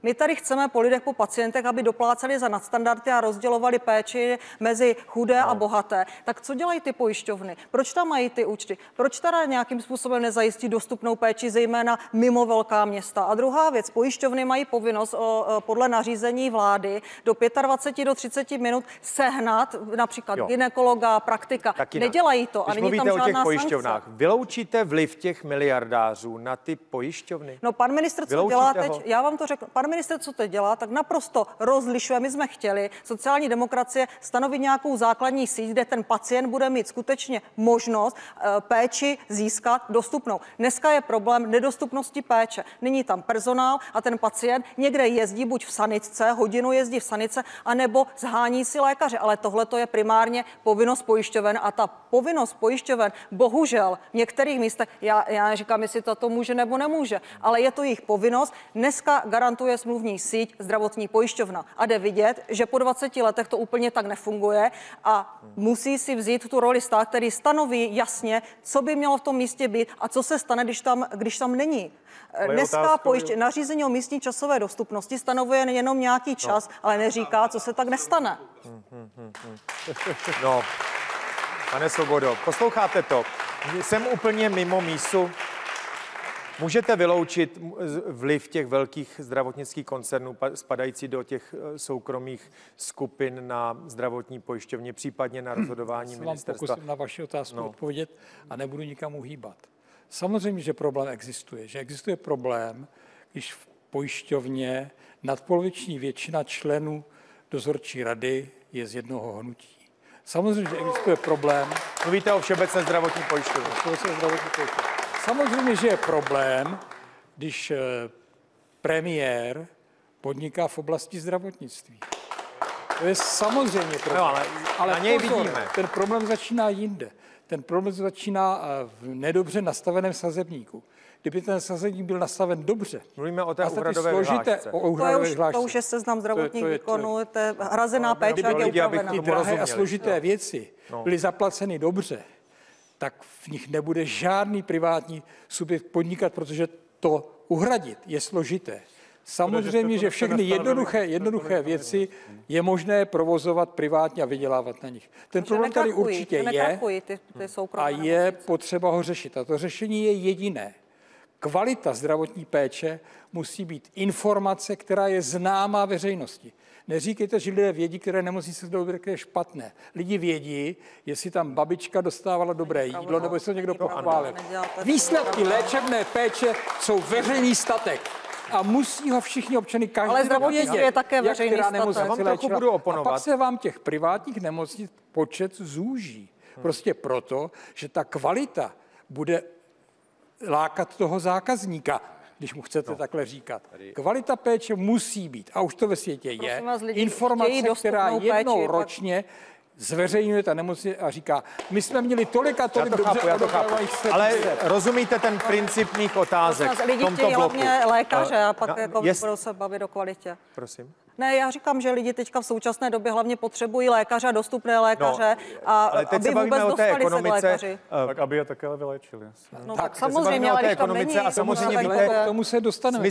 My tady chceme po lidech, po pacientech, aby dopláceli za nadstandardy a rozdělovali péči mezi chudé a bohaté. Tak co dělají ty pojišťovny? Proč tam mají ty účty? Proč teda nějakým způsobem nezajistí dostupnou péči, zejména mimo velká města? A druhá věc, pojišťovny mají povinnost podle nařízení vlády do 25 do 30 minut sehnat například gynekologa, praktika. Nedělají to. Když a není tam mluvíte o těch žádná pojišťovnách, sankce. vyloučíte vliv těch miliardářů na ty pojišťovny? No pan ministr, co dělá teď? Já vám to řeknu. Pan ministr, co teď dělá, tak naprosto rozlišuje. My jsme chtěli, sociální demokracie, stanovit nějakou základní síť, kde ten pacient bude mít skutečně možnost péči získat dostupnou. Dneska je problém nedostupnosti péče. Není tam personál a ten pacient někde jezdí buď v sanitce, hodinu jezdí v sanice, anebo zhání si lékaře. Ale tohle to je primárně povinnost pojišťoven a ta povinnost pojišťoven bohužel v některých místech, já neříkám, jestli to může nebo nemůže, ale je to jejich povinnost. Dneska garantuje smluvní síť zdravotní pojišťovna a jde vidět, že po 20 letech to úplně tak nefunguje a musí si vzít tu roli stát, který stanoví jasně, co by mělo v tom místě být a co se stane, když tam není. Dneska nařízení o místní časové dostupnosti stanovuje jenom nějaký čas, ale neříká, co se tak nestane. No, pane Svobodo, posloucháte to? Jsem úplně mimo mísu. Můžete vyloučit vliv těch velkých zdravotnických koncernů spadající do těch soukromých skupin na zdravotní pojišťovně, případně na rozhodování ministerstva? Pokusím na vaši otázku odpovědět a nebudu nikam uhýbat. Samozřejmě, že problém existuje. Že existuje problém, když v pojišťovně nadpoloviční většina členů dozorčí rady je z jednoho hnutí. Samozřejmě, že existuje problém. Mluvíte o Všeobecné zdravotní pojišťovně. Samozřejmě, že je problém, když premiér podniká v oblasti zdravotnictví. To je samozřejmě problém. No, ale na něj vidíme. Ten problém začíná jinde. Ten problém začíná v nedobře nastaveném sazebníku. Kdyby ten sazebník byl nastaven dobře. Mluvíme o té úhradové vyhlášce. To už je seznam zdravotních výkonů, to je hrazená péče, jak je upravená. Ty drahé a složité věci byly zaplaceny dobře, tak v nich nebude žádný privátní subjekt podnikat, protože to uhradit je složité. Samozřejmě, že všechny jednoduché věci je možné provozovat privátně a vydělávat na nich. Ten problém tady určitě je a je potřeba ho řešit. A to řešení je jediné. Kvalita zdravotní péče musí být informace, která je známá veřejnosti. Neříkejte, že lidé vědí, které nemocnice jsou dobré, které je špatné. Lidi vědí, jestli tam babička dostávala dobré jídlo, nebo jestli to někdo pochválil. Výsledky léčebné péče jsou veřejný statek. A musí ho všichni občany Ale zdravotnictví je také veřejný statek. Vám trochu budu oponovat. A pak se vám těch privátních nemocnic počet zúží. Prostě proto, že ta kvalita bude lákat toho zákazníka, když mu chcete takhle říkat. Kvalita péče musí být, a už to ve světě je, informace, která jednou ročně zveřejňuje ta nemocnice a říká, my jsme měli tolik a tolik já to chápu. Ale rozumíte ten princip mých otázek lidi v tomto chtějí bloku? Hlavně lékaře a pak budou se bavit o kvalitě. Prosím. Ne, já říkám, že lidi teďka v současné době hlavně potřebují lékaře a dostupné lékaře, a ale teď aby se bavíme vůbec o té dostali se ekonomice, lékaři. Tak aby je také vyléčili. No, tak samozřejmě, ale když tam není... A samozřejmě víte, k tomu se dostaneme.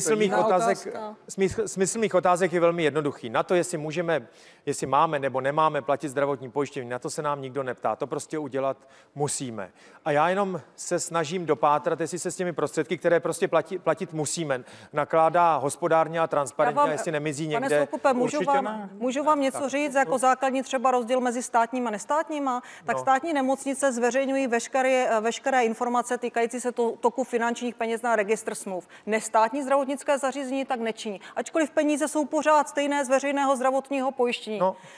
smysl mých otázek je velmi jednoduchý. Na to, jestli máme nebo nemáme platit zdravotní pojištění, na to se nám nikdo neptá. To prostě udělat musíme. A já jenom se snažím dopátrat, jestli se s těmi prostředky, které prostě platit musíme, nakládá hospodárně a transparentně, a jestli nemizí někde. Pane Soukupe, můžu vám něco říct, jako základní třeba rozdíl mezi státníma a nestátníma? Tak státní nemocnice zveřejňují veškeré informace týkající se toku finančních peněz na registr smluv. Nestátní zdravotnické zařízení tak nečiní. Ačkoliv peníze jsou pořád stejné z veřejného zdravotního pojištění.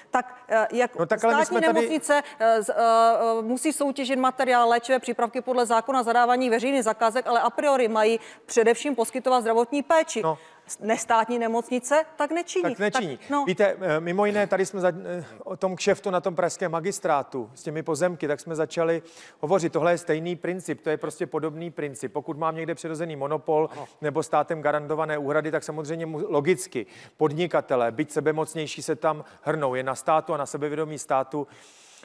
Státní nemocnice musí soutěžit materiál, léčivé přípravky podle zákona zadávání veřejných zakázek, ale a priori mají především poskytovat zdravotní péči. Nestátní nemocnice tak nečiní. Víte, mimo jiné, tady jsme o tom kšeftu na tom pražském magistrátu s těmi pozemky, tak jsme začali hovořit. Tohle je stejný princip, to je prostě podobný princip. Pokud mám někde přirozený monopol nebo státem garantované úhrady, tak samozřejmě logicky podnikatelé, byť sebemocnější, se tam hrnou. Je na státu a na sebevědomí státu,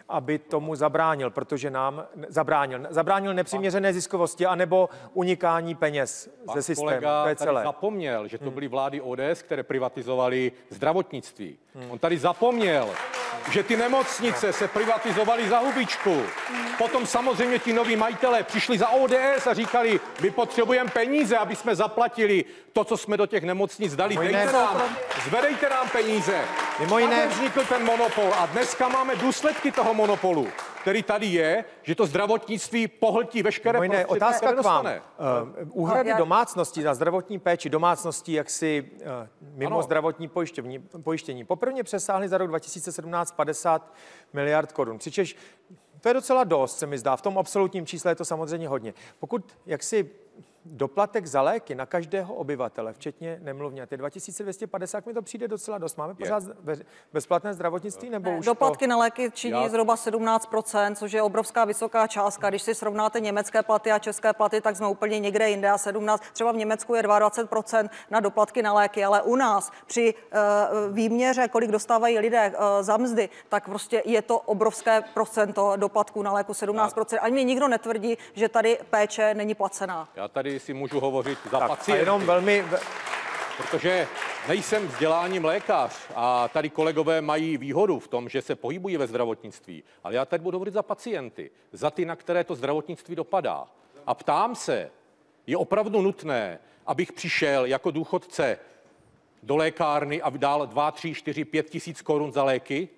aby tomu zabránil, protože nám zabránil nepřiměřené ziskovosti anebo unikání peněz ze systému. Kolega To je tady celé. zapomněl, že to byly vlády ODS, které privatizovaly zdravotnictví. On tady zapomněl, že ty nemocnice se privatizovaly za hubičku. Potom samozřejmě ti noví majitelé přišli za ODS a říkali, my potřebujeme peníze, aby jsme zaplatili to, co jsme do těch nemocnic dali. Dejte nám, zvedejte nám peníze. Mimo jiné- A vznikl ten monopol a dneska máme důsledky toho monopolu, který tady je, že to zdravotnictví pohltí veškeré prostředky, Otázka které k vám. dostane. Úhrady domácností za zdravotní péči, domácností jaksi mimo Ano. zdravotní pojištění poprvé přesáhly za rok 2017 50 miliard korun. Přičemž to je docela dost, se mi zdá. V tom absolutním čísle je to samozřejmě hodně. Pokud jaksi doplatek za léky na každého obyvatele, včetně nemluvňat, je 2250, mi to přijde docela dost. Máme pořád bezplatné zdravotnictví, nebo už Doplatky to... na léky činí zhruba 17%, což je obrovská vysoká částka. Když si srovnáte německé platy a české platy, tak jsme úplně někde jinde a 17. Třeba v Německu je 22% na doplatky na léky, ale u nás při výměře, kolik dostávají lidé za mzdy, tak prostě je to obrovské procento doplatků na léku 17%. Ani mi nikdo netvrdí, že tady péče není placená. Já tady si můžu hovořit za A pacienty, jenom velmi... protože nejsem vzděláním lékař a tady kolegové mají výhodu v tom, že se pohybují ve zdravotnictví, ale já tady budu hovořit za pacienty, za ty, na které to zdravotnictví dopadá. A ptám se, je opravdu nutné, abych přišel jako důchodce do lékárny a dal 2, 3, 4, 5 tisíc korun za léky,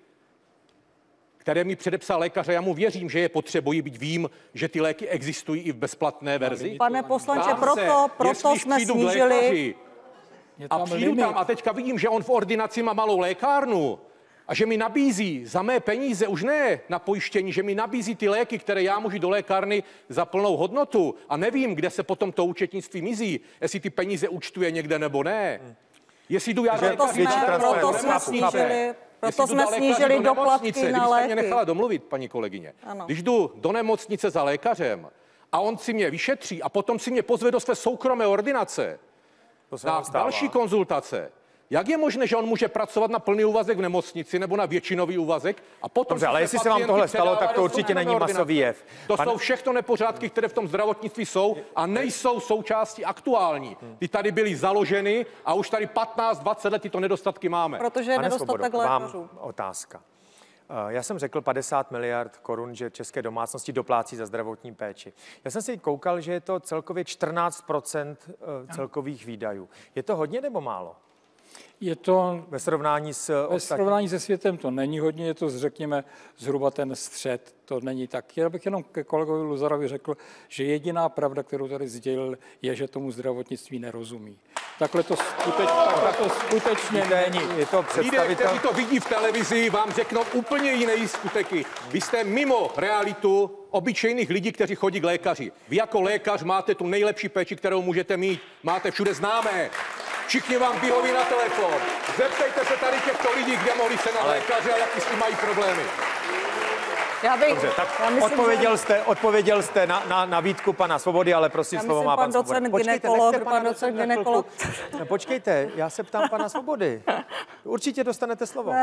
které mi předepsal lékař a já mu věřím, že je potřebují, byť vím, že ty léky existují i v bezplatné verzi. Pane poslanče, Ptám se, proto jestli jsme přijdu k snížili... lékaři Je a tam přijdu limit. tam a teďka vidím, že on v ordinaci má malou lékárnu a že mi nabízí za mé peníze, už ne na pojištění, že mi nabízí ty léky, které já můžu do lékárny za plnou hodnotu a nevím, kde se potom to účetnictví mizí, jestli ty peníze účtuje někde nebo ne. Jestli jdu já do lékaře, Proto jsme snížili doplatky na léky. léky. Mě nechala domluvit, paní kolegyně. Ano. Když jdu do nemocnice za lékařem a on si mě vyšetří a potom si mě pozve do své soukromé ordinace na další konzultace, jak je možné, že on může pracovat na plný úvazek v nemocnici nebo na většinový úvazek a potom... Dobře, ale jestli se vám tohle stalo, tak to určitě není masový jev. To jsou všechno nepořádky, které v tom zdravotnictví jsou a nejsou součástí aktuální. Ty tady byly založeny a už tady 15-20 let tyto nedostatky máme. Protože je Pane nedostatek Svobodo, lékařů. vám otázka. Já jsem řekl 50 miliard korun, že české domácnosti doplácí za zdravotní péči. Já jsem si koukal, že je to celkově 14% celkových výdajů. Je to hodně nebo málo? Je to Ve srovnání s ve srovnání se světem to není hodně, je to řekněme zhruba ten střed, to není tak. Já bych jenom ke kolegovi Luzarovi řekl, že jediná pravda, kterou tady sdělil, je, že tomu zdravotnictví nerozumí. Takhle to skutečně není. Je to Lidé, představitel... kteří to vidí v televizi, vám řeknou úplně jiné skuteky. Vy jste mimo realitu obyčejných lidí, kteří chodí k lékaři. Vy jako lékař máte tu nejlepší péči, kterou můžete mít. Máte všude známé. Všichni vám vyhoví na telefon. Zeptejte se tady těchto lidí, kde mohli se na lékaře a jaký s tím mají problémy. Dobře, tak odpověděl jste na výtku pana Svobody, ale prosím, slovo má pan Svoboda. Pan docent gynekolog. Počkejte, já se ptám pana Svobody. Určitě dostanete slovo.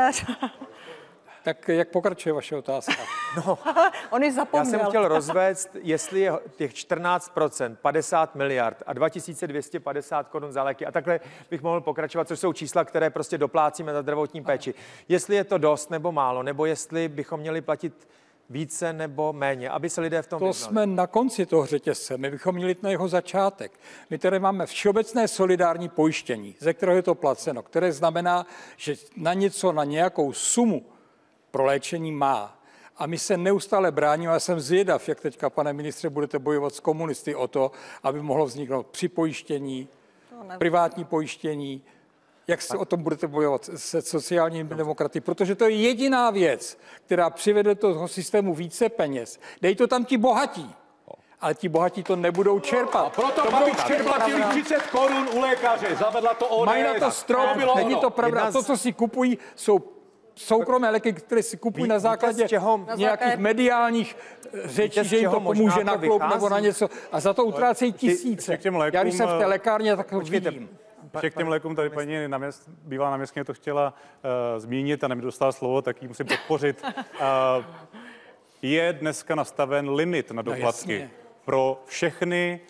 Tak jak pokračuje vaše otázka? On ji Já zapomněl. jsem chtěl rozvést, jestli je těch 14%, 50 miliard a 2250 korun za léky. A takhle bych mohl pokračovat, což jsou čísla, které prostě doplácíme za zdravotní péči. Jestli je to dost nebo málo, nebo jestli bychom měli platit více nebo méně, aby se lidé v tom To vyznali. jsme na konci toho řetězce, my bychom měli jít na jeho začátek. My tady máme všeobecné solidární pojištění, ze kterého je to placeno, které znamená, že na něco, na nějakou sumu pro léčení má. A my se neustále bráníme, já jsem zvědav, jak teďka, pane ministře, budete bojovat s komunisty o to, aby mohlo vzniknout připojištění, privátní pojištění, jak se o tom budete bojovat se sociálními demokraty, protože to je jediná věc, která přivede do toho systému více peněz. Dej to tam ti bohatí, ale ti bohatí to nebudou čerpat. A proto babičky platili 30 korun u lékaře, zavedla to ODS. Mají na to strop, bylo není ono. to pravda. To, co si kupují, jsou soukromé léky, které si kupují na základě nějakých mediálních řečí, že jim to pomůže na klub nebo na něco a za to utrácejí tisíce. Já když jsem v té lékárně, tak to vidím. Ještě k těm lékům tady paní bývalá náměstkyně to chtěla zmínit a nedostala slovo, tak ji musím podpořit. je dneska nastaven limit na doplatky pro všechny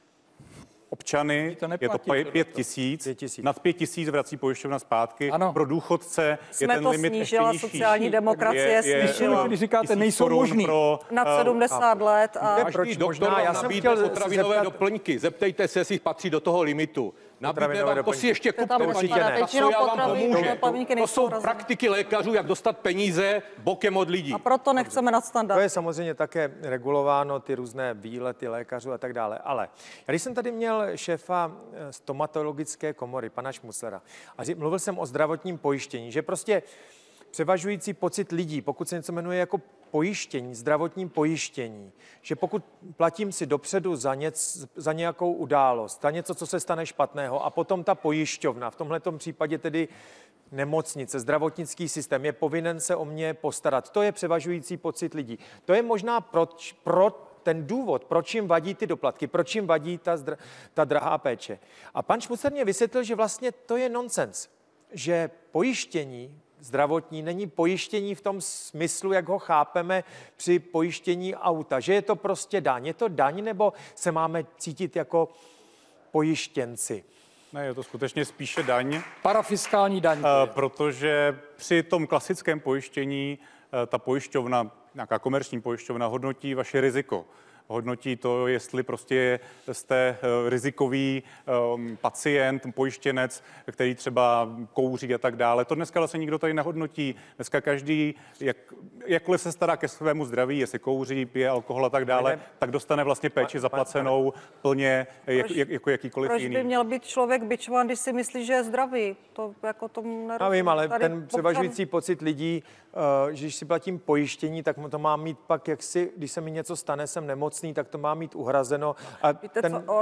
občany, je to 5 tisíc, nad 5 tisíc vrací pojišťovna zpátky. Ano. Pro důchodce je ten limit ještě nižší. Sociální demokracie snížila. Když říkáte, nejsou možný. Nad 70 let. A Každý doktor já jsem chtěl potravinové doplňky. Zeptejte se, jestli patří do toho limitu. Nabídne vám, to si ještě kupte, paní, na co já vám pomůžu. To jsou praktiky lékařů, jak dostat peníze bokem od lidí. A proto nechceme nadstandard. To je samozřejmě také regulováno, ty různé výlety lékařů a tak dále. Ale když jsem tady měl šéfa stomatologické komory, pana Šmuclera, a mluvil jsem o zdravotním pojištění, že prostě převažující pocit lidí, pokud se něco jmenuje jako pojištění, zdravotním pojištění, že pokud platím si dopředu za nějakou událost, za něco, co se stane špatného, a potom ta pojišťovna, v tomhletom případě tedy nemocnice, zdravotnický systém je povinen se o mě postarat. To je převažující pocit lidí. To je možná pro ten důvod, proč jim vadí ty doplatky, proč jim vadí ta drahá péče. A pan Šmucer mě vysvětlil, že vlastně to je nonsens, že pojištění zdravotní není pojištění v tom smyslu, jak ho chápeme při pojištění auta, že je to prostě daň. Je to daň, nebo se máme cítit jako pojištěnci? Ne, je to skutečně spíše daň. Parafiskální daň. Protože při tom klasickém pojištění ta pojišťovna, nějaká komerční pojišťovna, hodnotí vaše riziko. Hodnotí to, jestli prostě jste rizikový pacient, pojištěnec, který třeba kouří a tak dále. To dneska vlastně nikdo tady nehodnotí. Dneska každý, jakkoliv se stará ke svému zdraví, jestli kouří, pije alkohol a tak dále, tak dostane vlastně péči zaplacenou plně jako jakýkoliv jiný. Proč by měl být člověk bičován, když si myslí, že je zdravý? To jako tomu nerozumím. Já vím, ale ten převažující pocit lidí, že když si platím pojištění, tak to má mít pak, když se mi něco stane, jsem nemocný, tak to má mít uhrazeno. A víte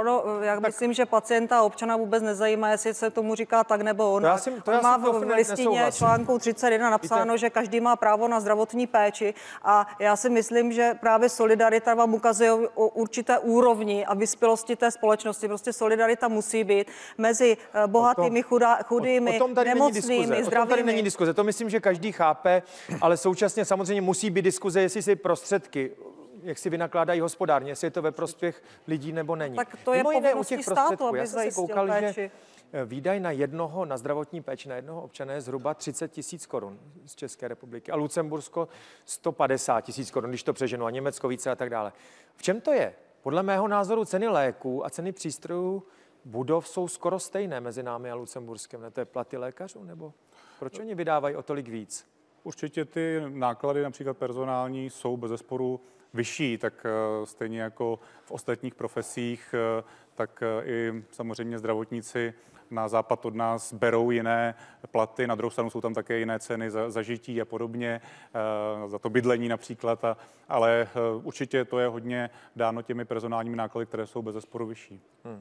já myslím, že pacienta a občana vůbec nezajímá, jestli se tomu říká tak nebo on. On má v listině článku 31 napsáno, že každý má právo na zdravotní péči, a já si myslím, že právě solidarita vám ukazuje o určité úrovni a vyspělosti té společnosti. Prostě solidarita musí být mezi bohatými, chudými, nemocnými, zdravými. O tom tady není diskuze. To myslím, že každý chápe, ale současně samozřejmě musí být diskuze, jestli si prostředky, jak si vynakládají hospodárně, jestli je to ve prospěch lidí nebo není. Tak to je povinností státu, aby zajistil péči. Výdaj na zdravotní péči na jednoho občana je zhruba 30 000 korun z České republiky a Lucembursko 150 000 korun, když to přeženu, a Německo více a tak dále. V čem to je? Podle mého názoru ceny léků a ceny přístrojů budov jsou skoro stejné mezi námi a Lucemburskem. Ne, to je platy lékařů, nebo proč oni vydávají o tolik víc? Určitě ty náklady, například personální, jsou bezesporu vyšší, tak stejně jako v ostatních profesích, tak i samozřejmě zdravotníci na západ od nás berou jiné platy, na druhou stranu jsou tam také jiné ceny za žití a podobně, za to bydlení například, ale určitě to je hodně dáno těmi personálními náklady, které jsou bezesporu vyšší.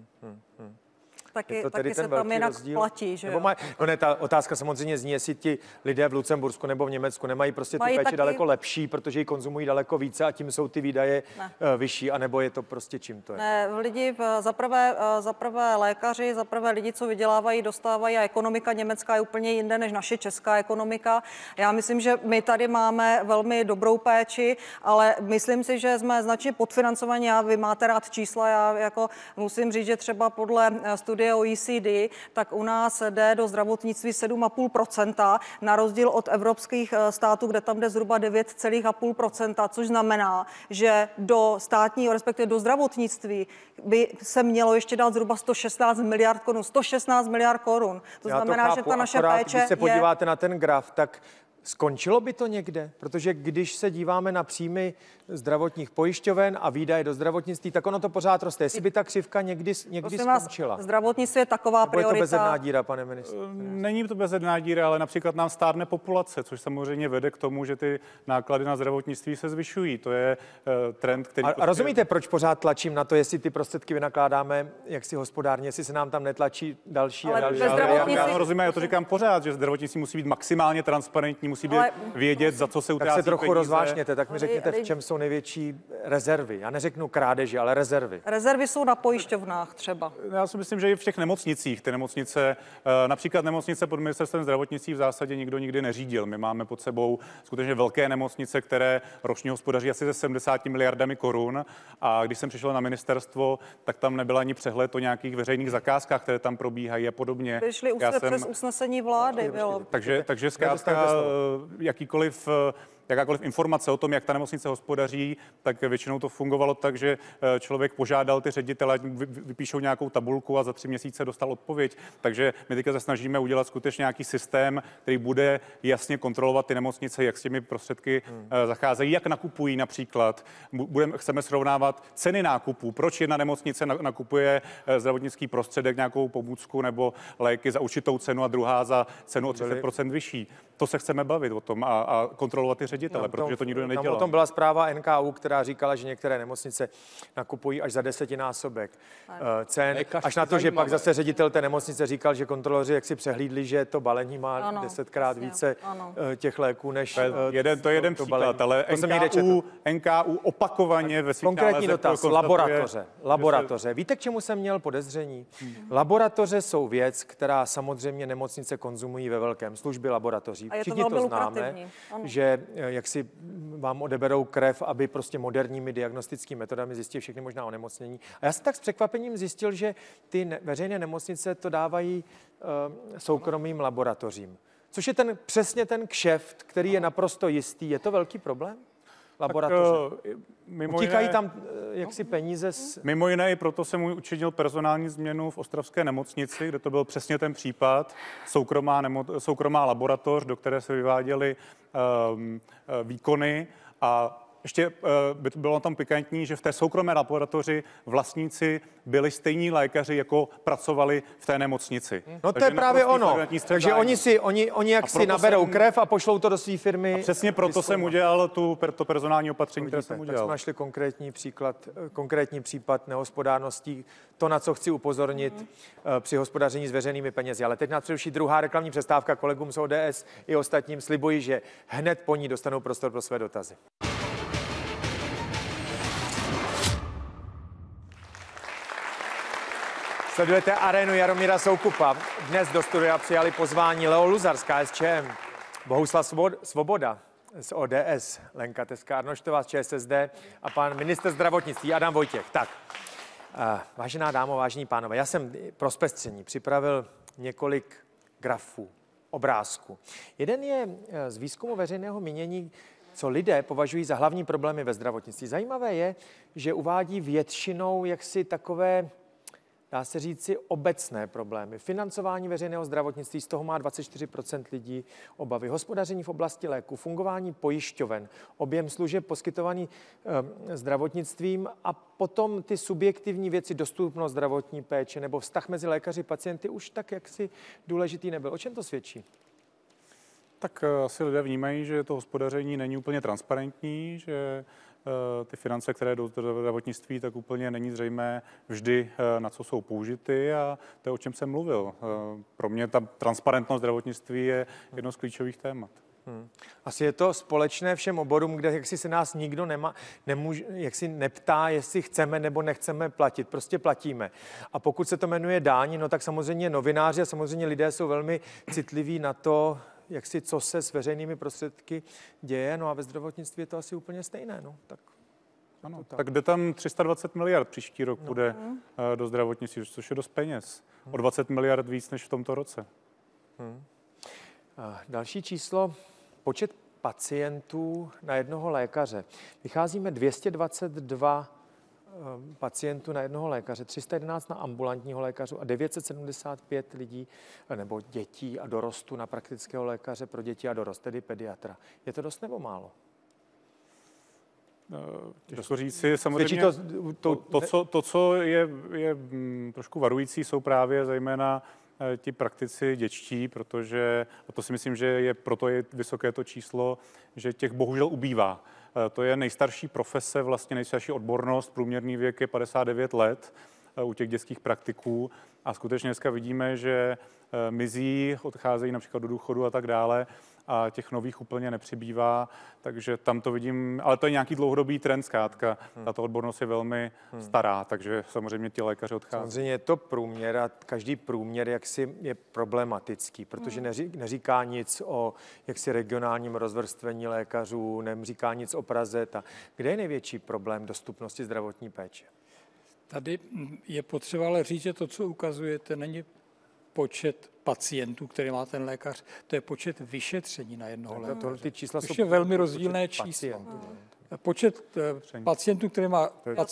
Taky se tam jinak platí, že jo? Ta otázka samozřejmě zní, jestli ti lidé v Lucembursku nebo v Německu nemají prostě tu péči daleko lepší, protože ji konzumují daleko více a tím jsou ty výdaje vyšší, anebo je to prostě čím to je? Ne, lidi, za prvé lékaři, za prvé lidi, co vydělávají, dostávají, a ekonomika německá je úplně jinde než naše česká ekonomika. Já myslím, že my tady máme velmi dobrou péči, ale myslím si, že jsme značně podfinancovaní. Vy máte rád čísla, já jako musím říct, že třeba podle studie OECD, tak u nás jde do zdravotnictví 7,5%, na rozdíl od evropských států, kde tam jde zhruba 9,5%, což znamená, že do státního, respektive do zdravotnictví by se mělo ještě dát zhruba 116 miliard korun. 116 miliard korun. To znamená, že ta naše péče když se podíváte na ten graf, tak skončilo by to někde? Protože když se díváme na příjmy zdravotních pojišťoven a výdaje do zdravotnictví, tak ono to pořád roste. Jestli by ta křivka někdy skončila. Zdravotnictví je taková priorita. Je to bezedná díra, pane ministře? Není to bezedná díra, ale například nám stárne populace, což samozřejmě vede k tomu, že ty náklady na zdravotnictví se zvyšují. To je trend, který... A rozumíte, proč pořád tlačím na to, jestli ty prostředky vynakládáme jaksi hospodárně, jestli se nám tam netlačí další a další? Já rozumím, já to říkám pořád, že zdravotnictví musí být maximálně transparentní, musí vědět, za co se utrácí tak se trochu peníze. rozvážněte, tak mi řekněte, v čem jsou největší rezervy. Já neřeknu krádeži, ale rezervy. Rezervy jsou na pojišťovnách třeba. Já si myslím, že i v těch nemocnicích. Ty nemocnice, například nemocnice pod ministerstvem zdravotnictví v zásadě nikdo nikdy neřídil. My máme pod sebou skutečně velké nemocnice, které ročně hospodaří asi se 70 miliardami korun. A když jsem přišel na ministerstvo, tak tam nebyla ani přehled o nějakých veřejných zakázkách, které tam probíhají a podobně. Vyšly přes usnesení vlády. Takže zkrátka jakákoliv informace o tom, jak ta nemocnice hospodaří, tak většinou to fungovalo tak, že člověk požádal ty ředitele, vypíšou nějakou tabulku a za 3 měsíce dostal odpověď. Takže my teďka se snažíme udělat skutečně nějaký systém, který bude jasně kontrolovat ty nemocnice, jak s těmi prostředky zacházejí, jak nakupují například. Chceme srovnávat ceny nákupů. Proč jedna nemocnice nakupuje zdravotnický prostředek, nějakou pomůcku nebo léky za určitou cenu a druhá za cenu o 30% vyšší. To se chceme bavit o tom a kontrolovat ty ředitele, protože to nikdo nedělá. O tom byla zpráva NKÚ, která říkala, že některé nemocnice nakupují až za 10násobek cen. Až na to, že pak zase ředitel té nemocnice říkal, že kontroloři jaksi přehlídli, že to balení má 10krát více těch léků než to je jeden příklad, ale NKÚ opakovaně ve svých konkrétní dotaz, laboratoře. Víte, k čemu jsem měl podezření? Laboratoře jsou věc, která samozřejmě nemocnice konzumují ve velkém, služby laboratoří. Všichni to známe, že jak si vám odeberou krev, aby prostě moderními diagnostickými metodami zjistili všechny možná onemocnění. A já jsem tak s překvapením zjistil, že ty veřejné nemocnice to dávají soukromým laboratořím. Což je přesně ten kšeft, který je naprosto jistý. Je to velký problém? Laboratoře. Utíkají tam jaksi peníze Mimo jiné i proto jsem učinil personální změnu v ostravské nemocnici, kde to byl přesně ten případ. Soukromá laboratoř, do které se vyváděly výkony a ještě by to bylo tam pikantní, že v té soukromé laboratoři vlastníci byli stejní lékaři, jako pracovali v té nemocnici. No to je právě ono. Takže oni jak si naberou krev a pošlou to do své firmy. A přesně proto jsem udělal to personální opatření, které jsem udělal. Tak jsme našli konkrétní případ nehospodárností. To, na co chci upozornit při hospodaření s veřejnými penězi. Ale teď nás přeruší druhá reklamní přestávka. Kolegům z ODS i ostatním slibuji, že hned po ní dostanou prostor pro své dotazy. Sledujete Arénu Jaromíra Soukupa. Dnes do studia přijali pozvání Leo Luzar z KSČM, Bohuslav Svoboda z ODS, Lenka Teska-Arnoštová z ČSSD a pan ministr zdravotnictví Adam Vojtěch. Tak, vážená dámo, vážení pánové, já jsem pro zpestření připravil několik grafů, obrázků. Jeden je z výzkumu veřejného mínění, co lidé považují za hlavní problémy ve zdravotnictví. Zajímavé je, že uvádí většinou jaksi takové, dá se říci, obecné problémy. Financování veřejného zdravotnictví, z toho má 24% lidí obavy. Hospodaření v oblasti léku, fungování pojišťoven, objem služeb poskytovaný zdravotnictvím a potom ty subjektivní věci, dostupnost zdravotní péče nebo vztah mezi lékaři a pacienty už tak jaksi důležitý nebyl. O čem to svědčí? Tak asi lidé vnímají, že to hospodaření není úplně transparentní, že ty finance, které jdou do zdravotnictví, tak úplně není zřejmé vždy, na co jsou použity a to je, o čem jsem mluvil. Pro mě ta transparentnost zdravotnictví je jedno z klíčových témat. Asi je to společné všem oborům, kde jaksi se nás nikdo jaksi neptá, jestli chceme nebo nechceme platit. Prostě platíme. A pokud se to jmenuje daň, no tak samozřejmě novináři a samozřejmě lidé jsou velmi citliví na to, co se s veřejnými prostředky děje, no a ve zdravotnictví je to asi úplně stejné, no. Tak jde tam 320 miliard příští rok bude do zdravotnictví, což je dost peněz. O 20 miliard víc než v tomto roce. Další číslo, počet pacientů na jednoho lékaře. Vycházíme 222 pacientů na jednoho lékaře, 311 na ambulantního lékaře a 975 lidí nebo dětí a dorostu na praktického lékaře pro děti a dorost, tedy pediatra. Je to dost nebo málo? Těžko říci, samozřejmě to, co je trošku varující, jsou právě zejména ti praktici dětští, protože, a to si myslím, že proto je vysoké to číslo, že těch bohužel ubývá. To je nejstarší profese, vlastně nejstarší odbornost, průměrný věk je 59 let u těch dětských praktiků a skutečně dneska vidíme, že mizí, odcházejí například do důchodu a tak dále a těch nových úplně nepřibývá, takže tam to vidím, ale to je nějaký dlouhodobý trend zkrátka. Tato odbornost je velmi stará, takže samozřejmě ti lékaři odchází. Samozřejmě je to průměr a každý průměr jaksi je problematický, protože neříká nic o jaksi regionálním rozvrstvení lékařů, neříká nic o Praze. Kde je největší problém dostupnosti zdravotní péče? Tady je potřeba ale říct, že to, co ukazujete, není počet pacientů, který má ten lékař, to je počet vyšetření na jednoho lékaře. Ty čísla To je velmi rozdílné číslo. Počet pacientů, který má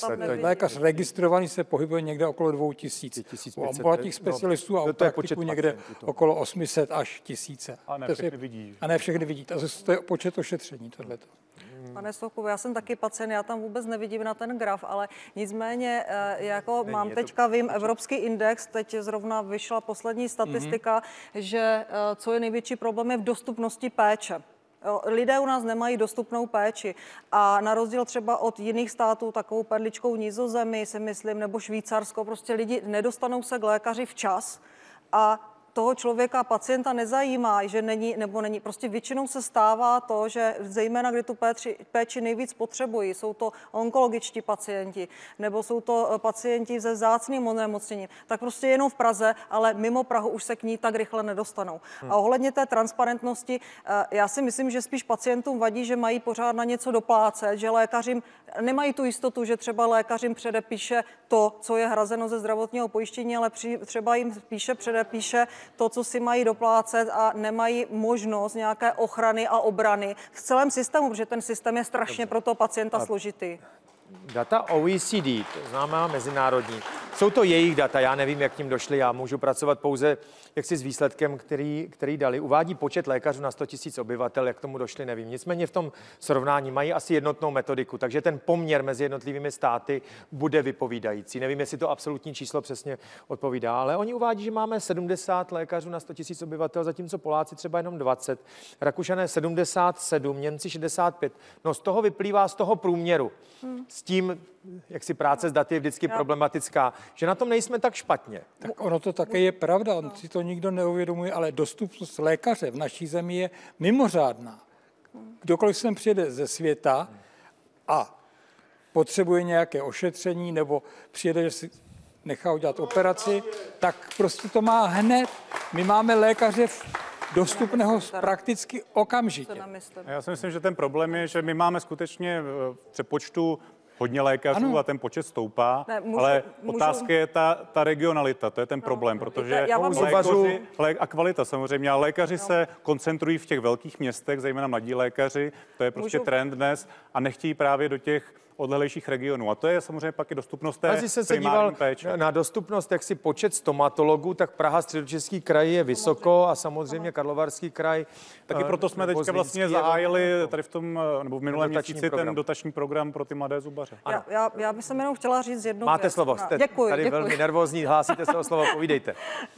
lékař registrovaný, se pohybuje někde okolo 2000. U ambulantních specialistů a u praktiků někde okolo 800 až 1000. A ne všechny vidí. A ne všechny vidí. To je počet ošetření, tohleto. Pane Soukup, já jsem taky pacient, já tam vůbec nevidím na ten graf, ale nicméně jako mám teďka, vím, evropský index, teď zrovna vyšla poslední statistika, že co je největší problém je v dostupnosti péče. Lidé u nás nemají dostupnou péči a na rozdíl třeba od jiných států, takovou perličkou Nizozemí si myslím, nebo Švýcarsko, prostě lidi nedostanou se k lékaři včas a toho člověka, pacienta nezajímá, že není nebo není. Prostě většinou se stává to, že zejména, kdy tu péči nejvíc potřebují, jsou to onkologičtí pacienti, nebo jsou to pacienti se vzácným onemocněním, tak prostě jenom v Praze, ale mimo Prahu už se k ní tak rychle nedostanou. A ohledně té transparentnosti, já si myslím, že spíš pacientům vadí, že mají pořád na něco doplácet, že lékařím nemají tu jistotu, že třeba lékařím předepíše to, co je hrazeno ze zdravotního pojištění, ale třeba jim spíše předepíše to, co si mají doplácet a nemají možnost nějaké ochrany a obrany v celém systému, protože ten systém je strašně pro toho pacienta složitý. Data OECD, to znamená mezinárodní, jsou to jejich data, já nevím, jak k ním došli, já můžu pracovat pouze jaksi s výsledkem, který dali. Uvádí počet lékařů na 100 000 obyvatel, jak k tomu došli, nevím. Nicméně v tom srovnání mají asi jednotnou metodiku, takže ten poměr mezi jednotlivými státy bude vypovídající. Nevím, jestli to absolutní číslo přesně odpovídá, ale oni uvádí, že máme 70 lékařů na 100 000 obyvatel, zatímco Poláci třeba jenom 20, Rakušané 77, Němci 65. No z toho vyplývá z toho průměru. S tím, jak si práce s daty je vždycky problematická, že na tom nejsme tak špatně. Tak ono to také je pravda, on si to nikdo neuvědomuje, ale dostupnost lékaře v naší zemi je mimořádná. Kdokoliv sem přijede ze světa a potřebuje nějaké ošetření nebo přijede, že si nechá udělat operaci, tak prostě to má hned. My máme lékaře dostupného prakticky okamžitě. Já si myslím, že ten problém je, že my máme skutečně v přepočtu hodně lékařů a ten počet stoupá, ale otázka je ta regionalita, to je ten problém, protože lékaři, a kvalita samozřejmě, ale lékaři se koncentrují v těch velkých městech, zejména mladí lékaři, to je prostě trend dnes a nechtějí právě do těch odlehlejších regionů. A to je samozřejmě pak i dostupnost té primární péče. Na dostupnost, jak si počet stomatologů, tak Praha, Středočeský kraj je vysoko a samozřejmě Karlovarský kraj. Taky proto jsme teďka vlastně zahájili tady v tom, nebo v minulém měsíci ten dotační program pro ty mladé zubaře. Já bych jenom chtěla říct jednu Máte věc. slovo, jste tady velmi nervózní, hlásíte se o slovo, povídejte.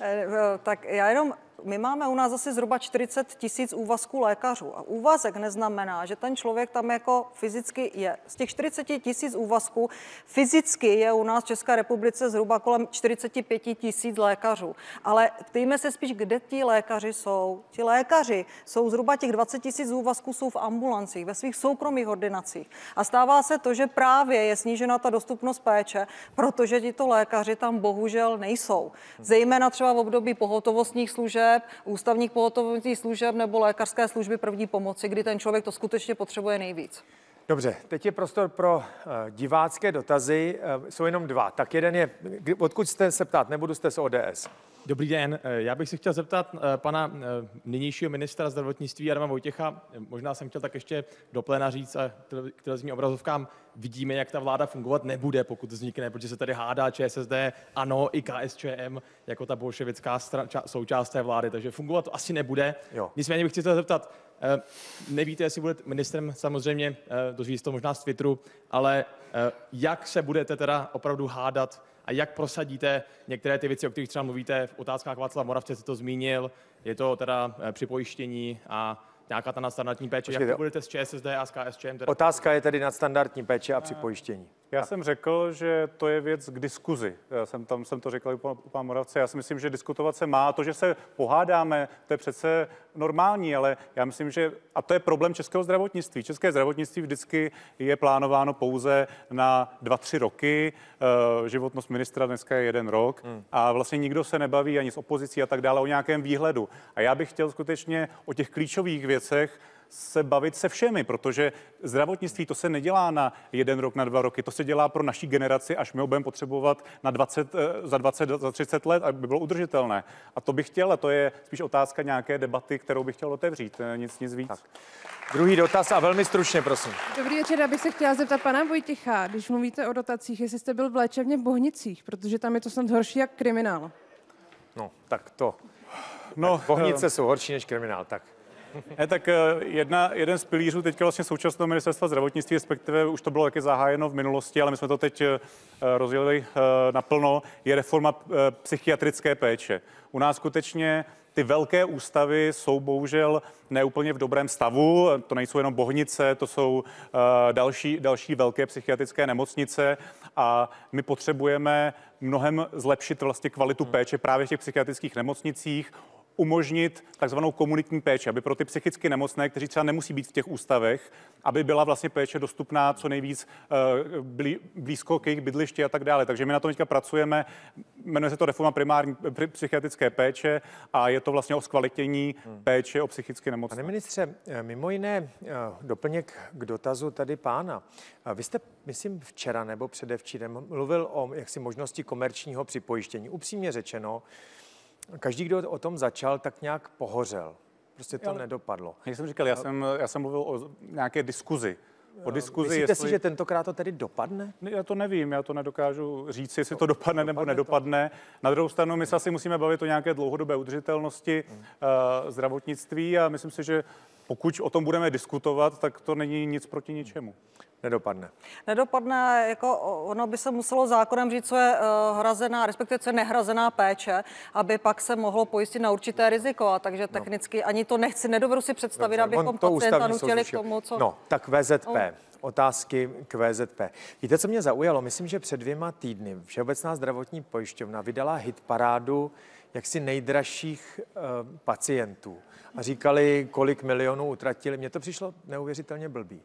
Tak já jenom, my máme u nás asi zhruba 40 000 úvazků lékařů a úvazek neznamená, že ten člověk tam jako fyzicky je. Z těch 40 000 úvazků fyzicky je u nás v České republice zhruba kolem 45 000 lékařů. Ale ptejme se spíš, kde ti lékaři jsou. Ti lékaři jsou zhruba těch 20 000 úvazků jsou v ambulancích, ve svých soukromých ordinacích. A stává se to, že právě je snížena ta dostupnost péče, protože tito lékaři tam bohužel nejsou. Zejména třeba v období pohotovostních služeb, ústavních pohotovostních služeb nebo lékařské služby první pomoci, kdy ten člověk to skutečně potřebuje nejvíc. Dobře, teď je prostor pro divácké dotazy, jsou jenom dva. Tak jeden je, odkud jste se ptát, nebudu, jste z ODS. Dobrý den, já bych se chtěl zeptat pana nynějšího ministra zdravotnictví Adama Vojtěcha. Možná jsem chtěl tak ještě do pléna říct, a k televizním obrazovkám vidíme, jak ta vláda fungovat nebude, pokud vznikne, protože se tady hádá ČSSD, ANO i KSČM jako ta bolševická součást té vlády, takže fungovat to asi nebude. Jo. Nicméně bych chtěl se zeptat, nevíte, jestli budete ministrem, samozřejmě, dozvíte to možná z Twitteru, ale jak se budete teda opravdu hádat a jak prosadíte některé ty věci, o kterých třeba mluvíte v otázkách Václava Moravce, jste to zmínil, je to teda připojištění a nějaká ta nadstandardní péče. Jak to budete s ČSSD a s KSČM? Teda... Otázka je tedy nadstandardní péče a připojištění. Já jsem řekl, že to je věc k diskuzi. Jsem to řekl i pan Moravce. Já si myslím, že diskutovat se má. To, že se pohádáme, to je přece normální, ale já myslím, že, a to je problém českého zdravotnictví. České zdravotnictví vždycky je plánováno pouze na 2-3 roky. Životnost ministra dneska je 1 rok a vlastně nikdo se nebaví ani s opozicí a tak dále o nějakém výhledu. A já bych chtěl skutečně o těch klíčových věcech se bavit se všemi, protože zdravotnictví to se nedělá na 1 rok, na 2 roky, to se dělá pro naší generaci, až my ho budeme potřebovat za 30 let, aby bylo udržitelné. A to bych chtěl, a to je spíš otázka nějaké debaty, kterou bych chtěl otevřít, nic víc. Tak. Druhý dotaz a velmi stručně, prosím. Dobrý večer, já bych se chtěla zeptat pana Vojtěcha, když mluvíte o dotacích, jestli jste byl v léčebně v Bohnicích, protože tam je to snad horší jak kriminál. No, tak to. No, Bohnice jsou horší než kriminál, tak. Tak jeden z pilířů teďka vlastně současného ministerstva zdravotnictví, respektive už to bylo taky zahájeno v minulosti, ale my jsme to teď rozjeli naplno, je reforma psychiatrické péče. U nás skutečně ty velké ústavy jsou bohužel neúplně v dobrém stavu. To nejsou jenom Bohnice, to jsou další velké psychiatrické nemocnice a my potřebujeme mnohem zlepšit vlastně kvalitu péče právě v těch psychiatrických nemocnicích, umožnit takzvanou komunitní péči, aby pro ty psychicky nemocné, kteří třeba nemusí být v těch ústavech, aby byla vlastně péče dostupná co nejvíc blízko k jejich bydlišti a tak dále. Takže my na tom teďka pracujeme, jmenuje se to reforma primární psychiatrické péče a je to vlastně o zkvalitnění péče o psychicky nemocné. Pane ministře, mimo jiné doplněk k dotazu tady pána. Vy jste, myslím, včera nebo předevčírem mluvil o jaksi možnosti komerčního připojištění. Upřímně řečeno, každý, kdo o tom začal, tak nějak pohořel. Prostě to nedopadlo. Jak jsem říkal, já jsem mluvil o nějaké diskuzi. Myslíte si, že tentokrát to tedy dopadne? Já to nevím, já to nedokážu říct, jestli to dopadne nebo nedopadne. Na druhou stranu my se asi musíme bavit o nějaké dlouhodobé udržitelnosti zdravotnictví a myslím si, že pokud o tom budeme diskutovat, tak to není nic proti ničemu. Nedopadne, jako ono by se muselo zákonem říct, co je hrazená, respektive co je nehrazená péče, aby pak se mohlo pojistit na určité riziko. A takže technicky ani to nedovedu si představit, abychom pacienta nutili k tomu, co... No, tak VZP. Otázky k VZP. Víte, co mě zaujalo? Myslím, že před 2 týdny Všeobecná zdravotní pojišťovna vydala hitparádu jaksi nejdražších pacientů. A říkali, kolik milionů utratili. Mně to přišlo neuvěřitelně blbý.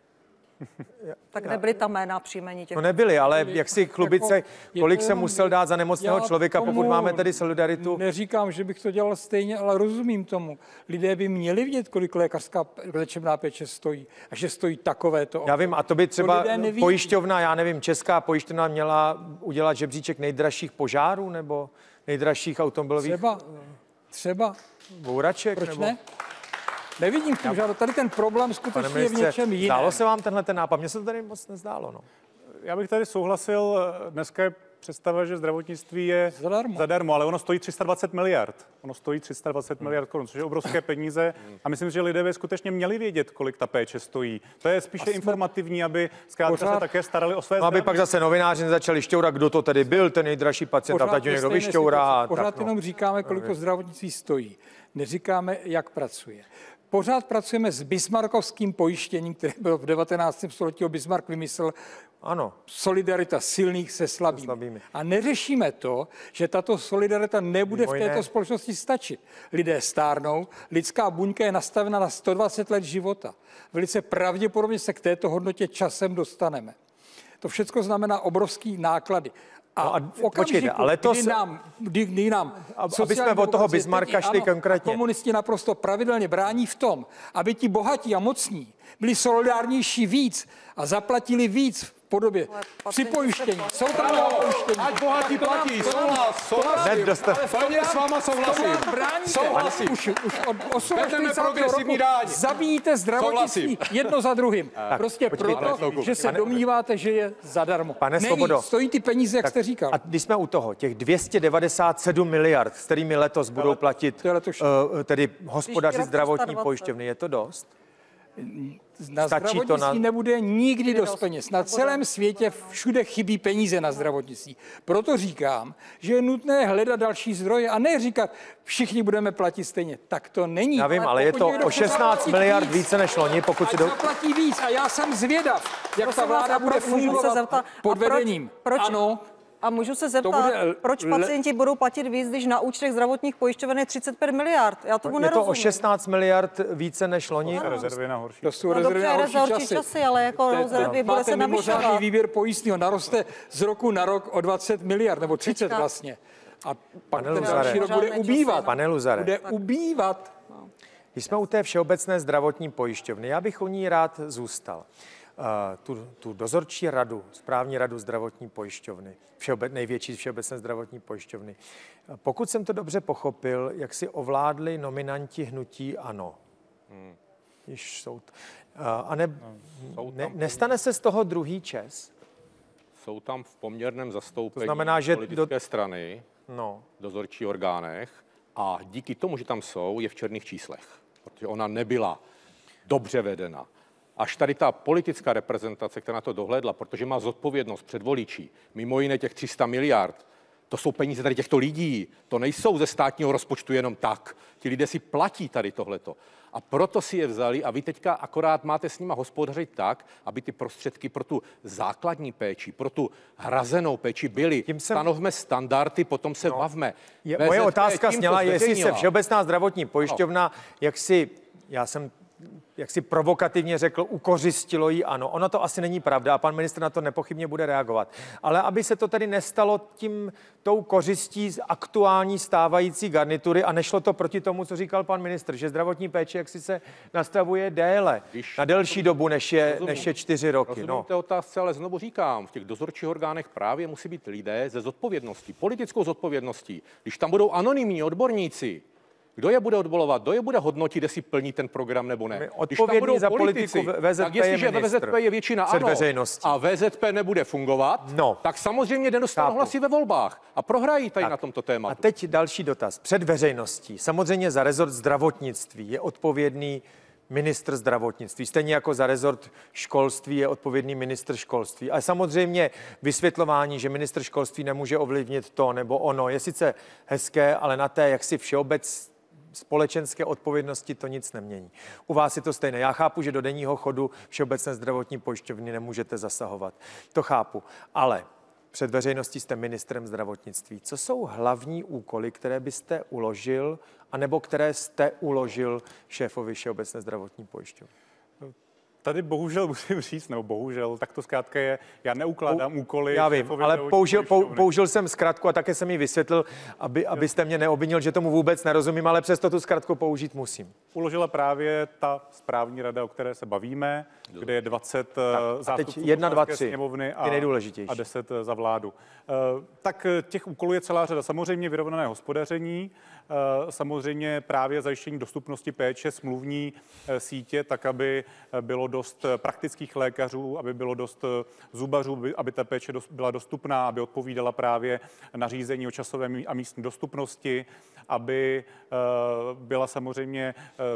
Tak nebyly tam jména příjmení těch... No nebyly, ale jak si chlubit se, kolik se musel dát za nemocného člověka, pokud máme tedy solidaritu. Neříkám, že bych to dělal stejně, ale rozumím tomu. Lidé by měli vidět, kolik lékařská léčebná péče stojí a že stojí takovéto. Já vím, a to by třeba pojišťovna, já nevím, česká pojišťovna měla udělat žebříček nejdražších požárů nebo nejdražších automobilových... Třeba. Bouraček? Proč nebo... ne? Nevidím v tom žádnou. Tady ten problém skutečně je v něčem jiném. Zdálo se vám tenhle ten nápad? Mně se to tady moc nezdálo. No. Já bych tady souhlasil. Dneska je představa, že zdravotnictví je zadarmo, ale ono stojí 320 miliard. Ono stojí 320 miliard korun, což je obrovské peníze. A myslím, že lidé by skutečně měli vědět, kolik ta péče stojí. To je spíše informativní, aby zkrátka se také starali o své zdraví. Aby pak zase novináři nezačali šťourat, kdo to tedy byl, ten nejdražší pacient, a teď někdo vyšťourá. Pořád jenom říkáme, kolik to zdravotnictví stojí. Neříkáme, jak pracuje. Pořád pracujeme s bismarckovským pojištěním, které bylo v 19. století. Bismarck vymyslel solidarita silných se slabými. A neřešíme to, že tato solidarita nebude v této společnosti stačit. Lidé stárnou, lidská buňka je nastavena na 120 let života. Velice pravděpodobně se k této hodnotě časem dostaneme. To všechno znamená obrovský náklady. A v okamžiku, kdy nám aby jsme od toho Bismarcka šli konkrétně. Komunisti naprosto pravidelně brání v tom, aby ti bohatí a mocní byli solidárnější víc a zaplatili víc v podobě připojištění. Soukromého pojištění. Ať bohatí platí, souhlas. Plně s váma souhlasím. Už od 48. roku zabíjíte zdravotnictví jedno za druhým. Prostě proto, že se domníváte, že je zadarmo. Pane Svobodo, stojí ty peníze, jak jste říkal. A když jsme u toho, těch 297 miliard, s kterými letos budou platit tedy hospodaři zdravotní pojišťovny, je to dost? Na zdravotnictví nebude nikdy dost peněz. Na celém světě všude chybí peníze na zdravotnictví. Proto říkám, že je nutné hledat další zdroje a ne říkat, všichni budeme platit stejně. Tak to není. Já vím, ale je to o 16 miliard více než loni, pokud si zaplatí víc. A já jsem zvědav, jak ta vláda bude fungovat pod vedením. Ano. A můžu se zeptat, proč pacienti budou platit víc, když na účtech zdravotních pojišťoven je 35 miliard? Já tomu nerozumím. Je to o 16 miliard více než loni. Rezervy na horší. To jsou rezervy na horší časy, ale jako rezervy bude se navyšovat. Máte výběr pojistného, naroste z roku na rok o 20 miliard, nebo 30 vlastně. A pak ten další rok bude ubývat. Pane Luzare. Bude ubývat. Když jsme u té Všeobecné zdravotní pojišťovny, já bych u ní rád zůstal. Tu dozorčí radu, správní radu zdravotní pojišťovny, největší Všeobecné zdravotní pojišťovny. Pokud jsem to dobře pochopil, jak si ovládli nominanti hnutí ANO. Nestane se z toho druhý ČEZ? Jsou tam v poměrném zastoupení, to znamená, že politické strany, dozorčí orgánech, a díky tomu, že tam jsou, je v černých číslech, protože ona nebyla dobře vedena. Až tady ta politická reprezentace, která na to dohlédla, protože má zodpovědnost před voliči, mimo jiné těch 300 miliard, to jsou peníze tady těchto lidí, to nejsou ze státního rozpočtu jenom tak. Ti lidé si platí tady tohleto. A proto si je vzali a vy teďka akorát máte s nima hospodařit tak, aby ty prostředky pro tu základní péči, pro tu hrazenou péči byly. Stanovme standardy, potom se bavme. Moje otázka sněla, jestli se Všeobecná zdravotní pojišťovna, jak si provokativně řekl, ukořistilo jí ANO. Ono to asi není pravda a pan ministr na to nepochybně bude reagovat. Ale aby se to tedy nestalo tou kořistí z aktuální stávající garnitury a nešlo to proti tomu, co říkal pan ministr, že zdravotní péče jaksi se nastavuje déle, na delší dobu, než je 4 roky. Rozumím té otázce, ale znovu říkám, v těch dozorčích orgánech právě musí být lidé ze zodpovědností, politickou zodpovědností. Když tam budou anonymní odborníci, kdo je bude odvolovat, kdo je bude hodnotit, jestli plní ten program nebo ne? Odpovědný za politiku VZP tak jestliže ve VZP je většina ANO a VZP nebude fungovat, tak samozřejmě nedostanou hlasy ve volbách a prohrají tady na tomto tématu. A teď další dotaz. Před veřejností. Samozřejmě za rezort zdravotnictví je odpovědný ministr zdravotnictví. Stejně jako za rezort školství je odpovědný ministr školství. A samozřejmě vysvětlování, že ministr školství nemůže ovlivnit to nebo ono, je sice hezké, ale na té jaksi společenské odpovědnosti to nic nemění. U vás je to stejné. Já chápu, že do denního chodu Všeobecné zdravotní pojišťovny nemůžete zasahovat. To chápu. Ale před veřejností jste ministrem zdravotnictví. Co jsou hlavní úkoly, které byste uložil, anebo které jste uložil šéfovi Všeobecné zdravotní pojišťovny? Tady bohužel musím říct, tak to zkrátka je, já neukládám úkoly. Já vím, ale použil jsem zkratku a také jsem ji vysvětlil, abyste mě neobvinil, že tomu vůbec nerozumím, ale přesto tu zkratku použít musím. Uložila právě ta správní rada, o které se bavíme, kde je 20 zástupců sněmovny a 10 za vládu. Tak těch úkolů je celá řada. Samozřejmě vyrovnané hospodaření, samozřejmě právě zajištění dostupnosti péče, smluvní sítě, tak aby bylo dost praktických lékařů, aby bylo dost zubařů, aby ta péče byla dostupná, aby odpovídala právě nařízení o časové a místní dostupnosti, aby byla samozřejmě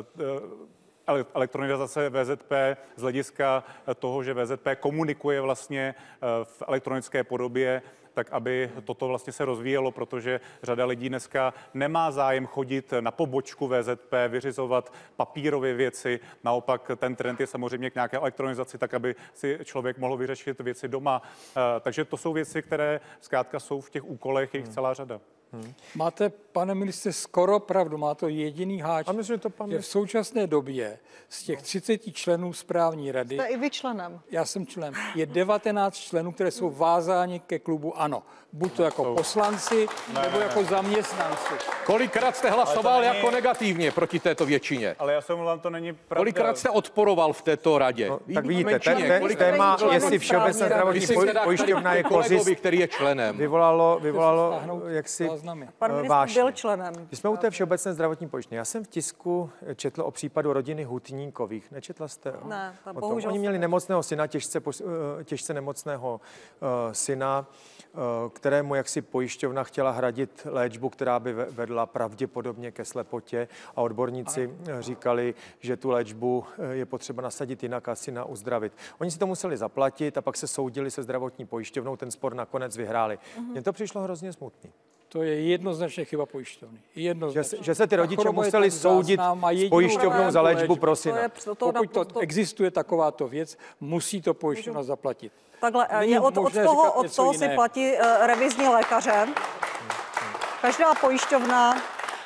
elektronizace VZP z hlediska toho, že VZP komunikuje vlastně v elektronické podobě, tak aby toto vlastně se rozvíjelo, protože řada lidí dneska nemá zájem chodit na pobočku VZP, vyřizovat papírové věci. Naopak ten trend je samozřejmě k nějaké elektronizaci, tak aby si člověk mohl vyřešit věci doma. Takže to jsou věci, které zkrátka jsou v těch úkolech, je jich celá řada. Máte, pane ministře, skoro pravdu. Má to jediný háč, že v současné době z těch 30 členů správní rady... Jste i vy členem. Já jsem členem. Je 19 členů, které jsou vázáni ke klubu ANO. Buď to jako poslanci, nebo jako zaměstnanci. Kolikrát jste hlasoval jako negativně proti této většině? Ale já se omlouvám, to není pravda. Kolikrát jste odporoval v této radě? Tak vidíte, téma, jestli Všeobecná zdravotní pojišťovna je kořist, který je členem. vyvolalo jaksi záznamy. Pan ministr byl členem. My jsme u té Všeobecné zdravotní pojišťovny. Já jsem v tisku četl o případu rodiny Hutníkových. Nečetla jste? Ne, tam o tom? bohužel Oni měli nemocného syna, těžce nemocného syna, kterému jaksi pojišťovna chtěla hradit léčbu, která by vedla pravděpodobně ke slepotě, a odborníci říkali, že tu léčbu je potřeba nasadit jinak a syna uzdravit. Oni si to museli zaplatit a pak se soudili se zdravotní pojišťovnou, ten spor nakonec vyhráli. Mně to přišlo hrozně smutný. To je jednoznačně chyba pojišťovny. Že se ty rodiče museli soudit s pojišťovnou za léčbu pro syna. Pokud to existuje takováto věc, musí to pojišťovna zaplatit. Takhle, od toho si platí revizní lékaře. Každá pojišťovna,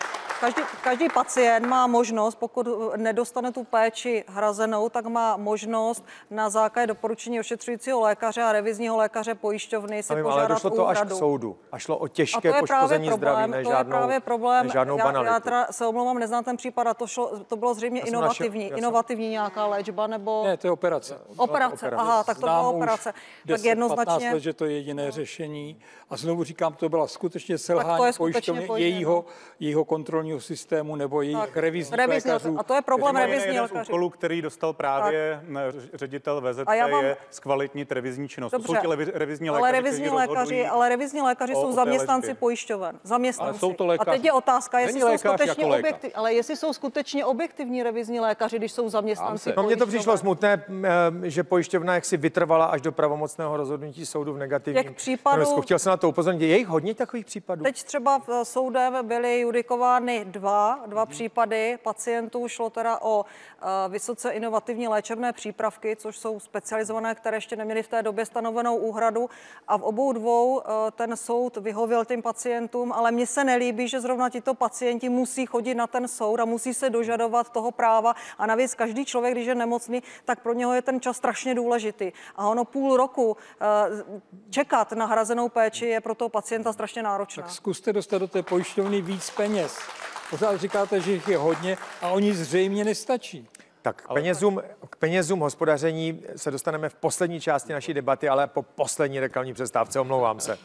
každý pacient má možnost, pokud nedostane tu péči hrazenou, tak má možnost na základě doporučení ošetřujícího lékaře a revizního lékaře pojišťovny si požádat ale došlo to až k soudu a šlo o těžké poškození zdraví, ne žádnou banalitu. Já teda se omlouvám, neznám ten případ a to bylo zřejmě inovativní nějaká léčba, nebo... Ne, to je operace. Operace, aha, tak to byla operace. Tak jednoznačně... let, že to je jediné řešení. A znovu říkám, to byla skutečně selhání pojišťovny, jejího kontrolního systému nebo jejich revizních lékařů. A to je problém revizní lékařů. Jeden z úkolů, který dostal právě ředitel VZP, je zkvalitnit revizní činnost. Dobře, jsou ti revizní lékaři, ale revizní lékaři jsou zaměstnanci pojišťoven. Zaměstnanci. Jsou to lékaři. A teď je otázka, jestli jsou skutečně objektivní revizní lékaři, když jsou zaměstnanci. No, mně to přišlo smutné, že pojišťovna jaksi vytrvala až do pravomocného rozhodnutí soudu v negativním. Chtěl jsem na to upozornit. Je jich hodně takových případů? Teď třeba v soudem byly judikovány dva případy pacientů. Šlo teda o vysoce inovativní léčebné přípravky, což jsou specializované, které ještě neměly v té době stanovenou úhradu. A v obou dvou ten soud vyhověl těm pacientům, ale mně se nelíbí, že zrovna tito pacienti musí chodit na ten soud a musí se dožadovat toho práva. A navíc každý člověk, když je nemocný, tak pro něho je ten čas strašně důležitý. A ono půl roku čekat na hrazenou péči je pro toho pacienta strašně náročné. Tak zkuste dostat do té pojišťovny víc peněz. Pořád říkáte, že jich je hodně a oni zřejmě nestačí. Tak k penězům hospodaření se dostaneme v poslední části naší debaty, ale po poslední reklamní přestávce, omlouvám se.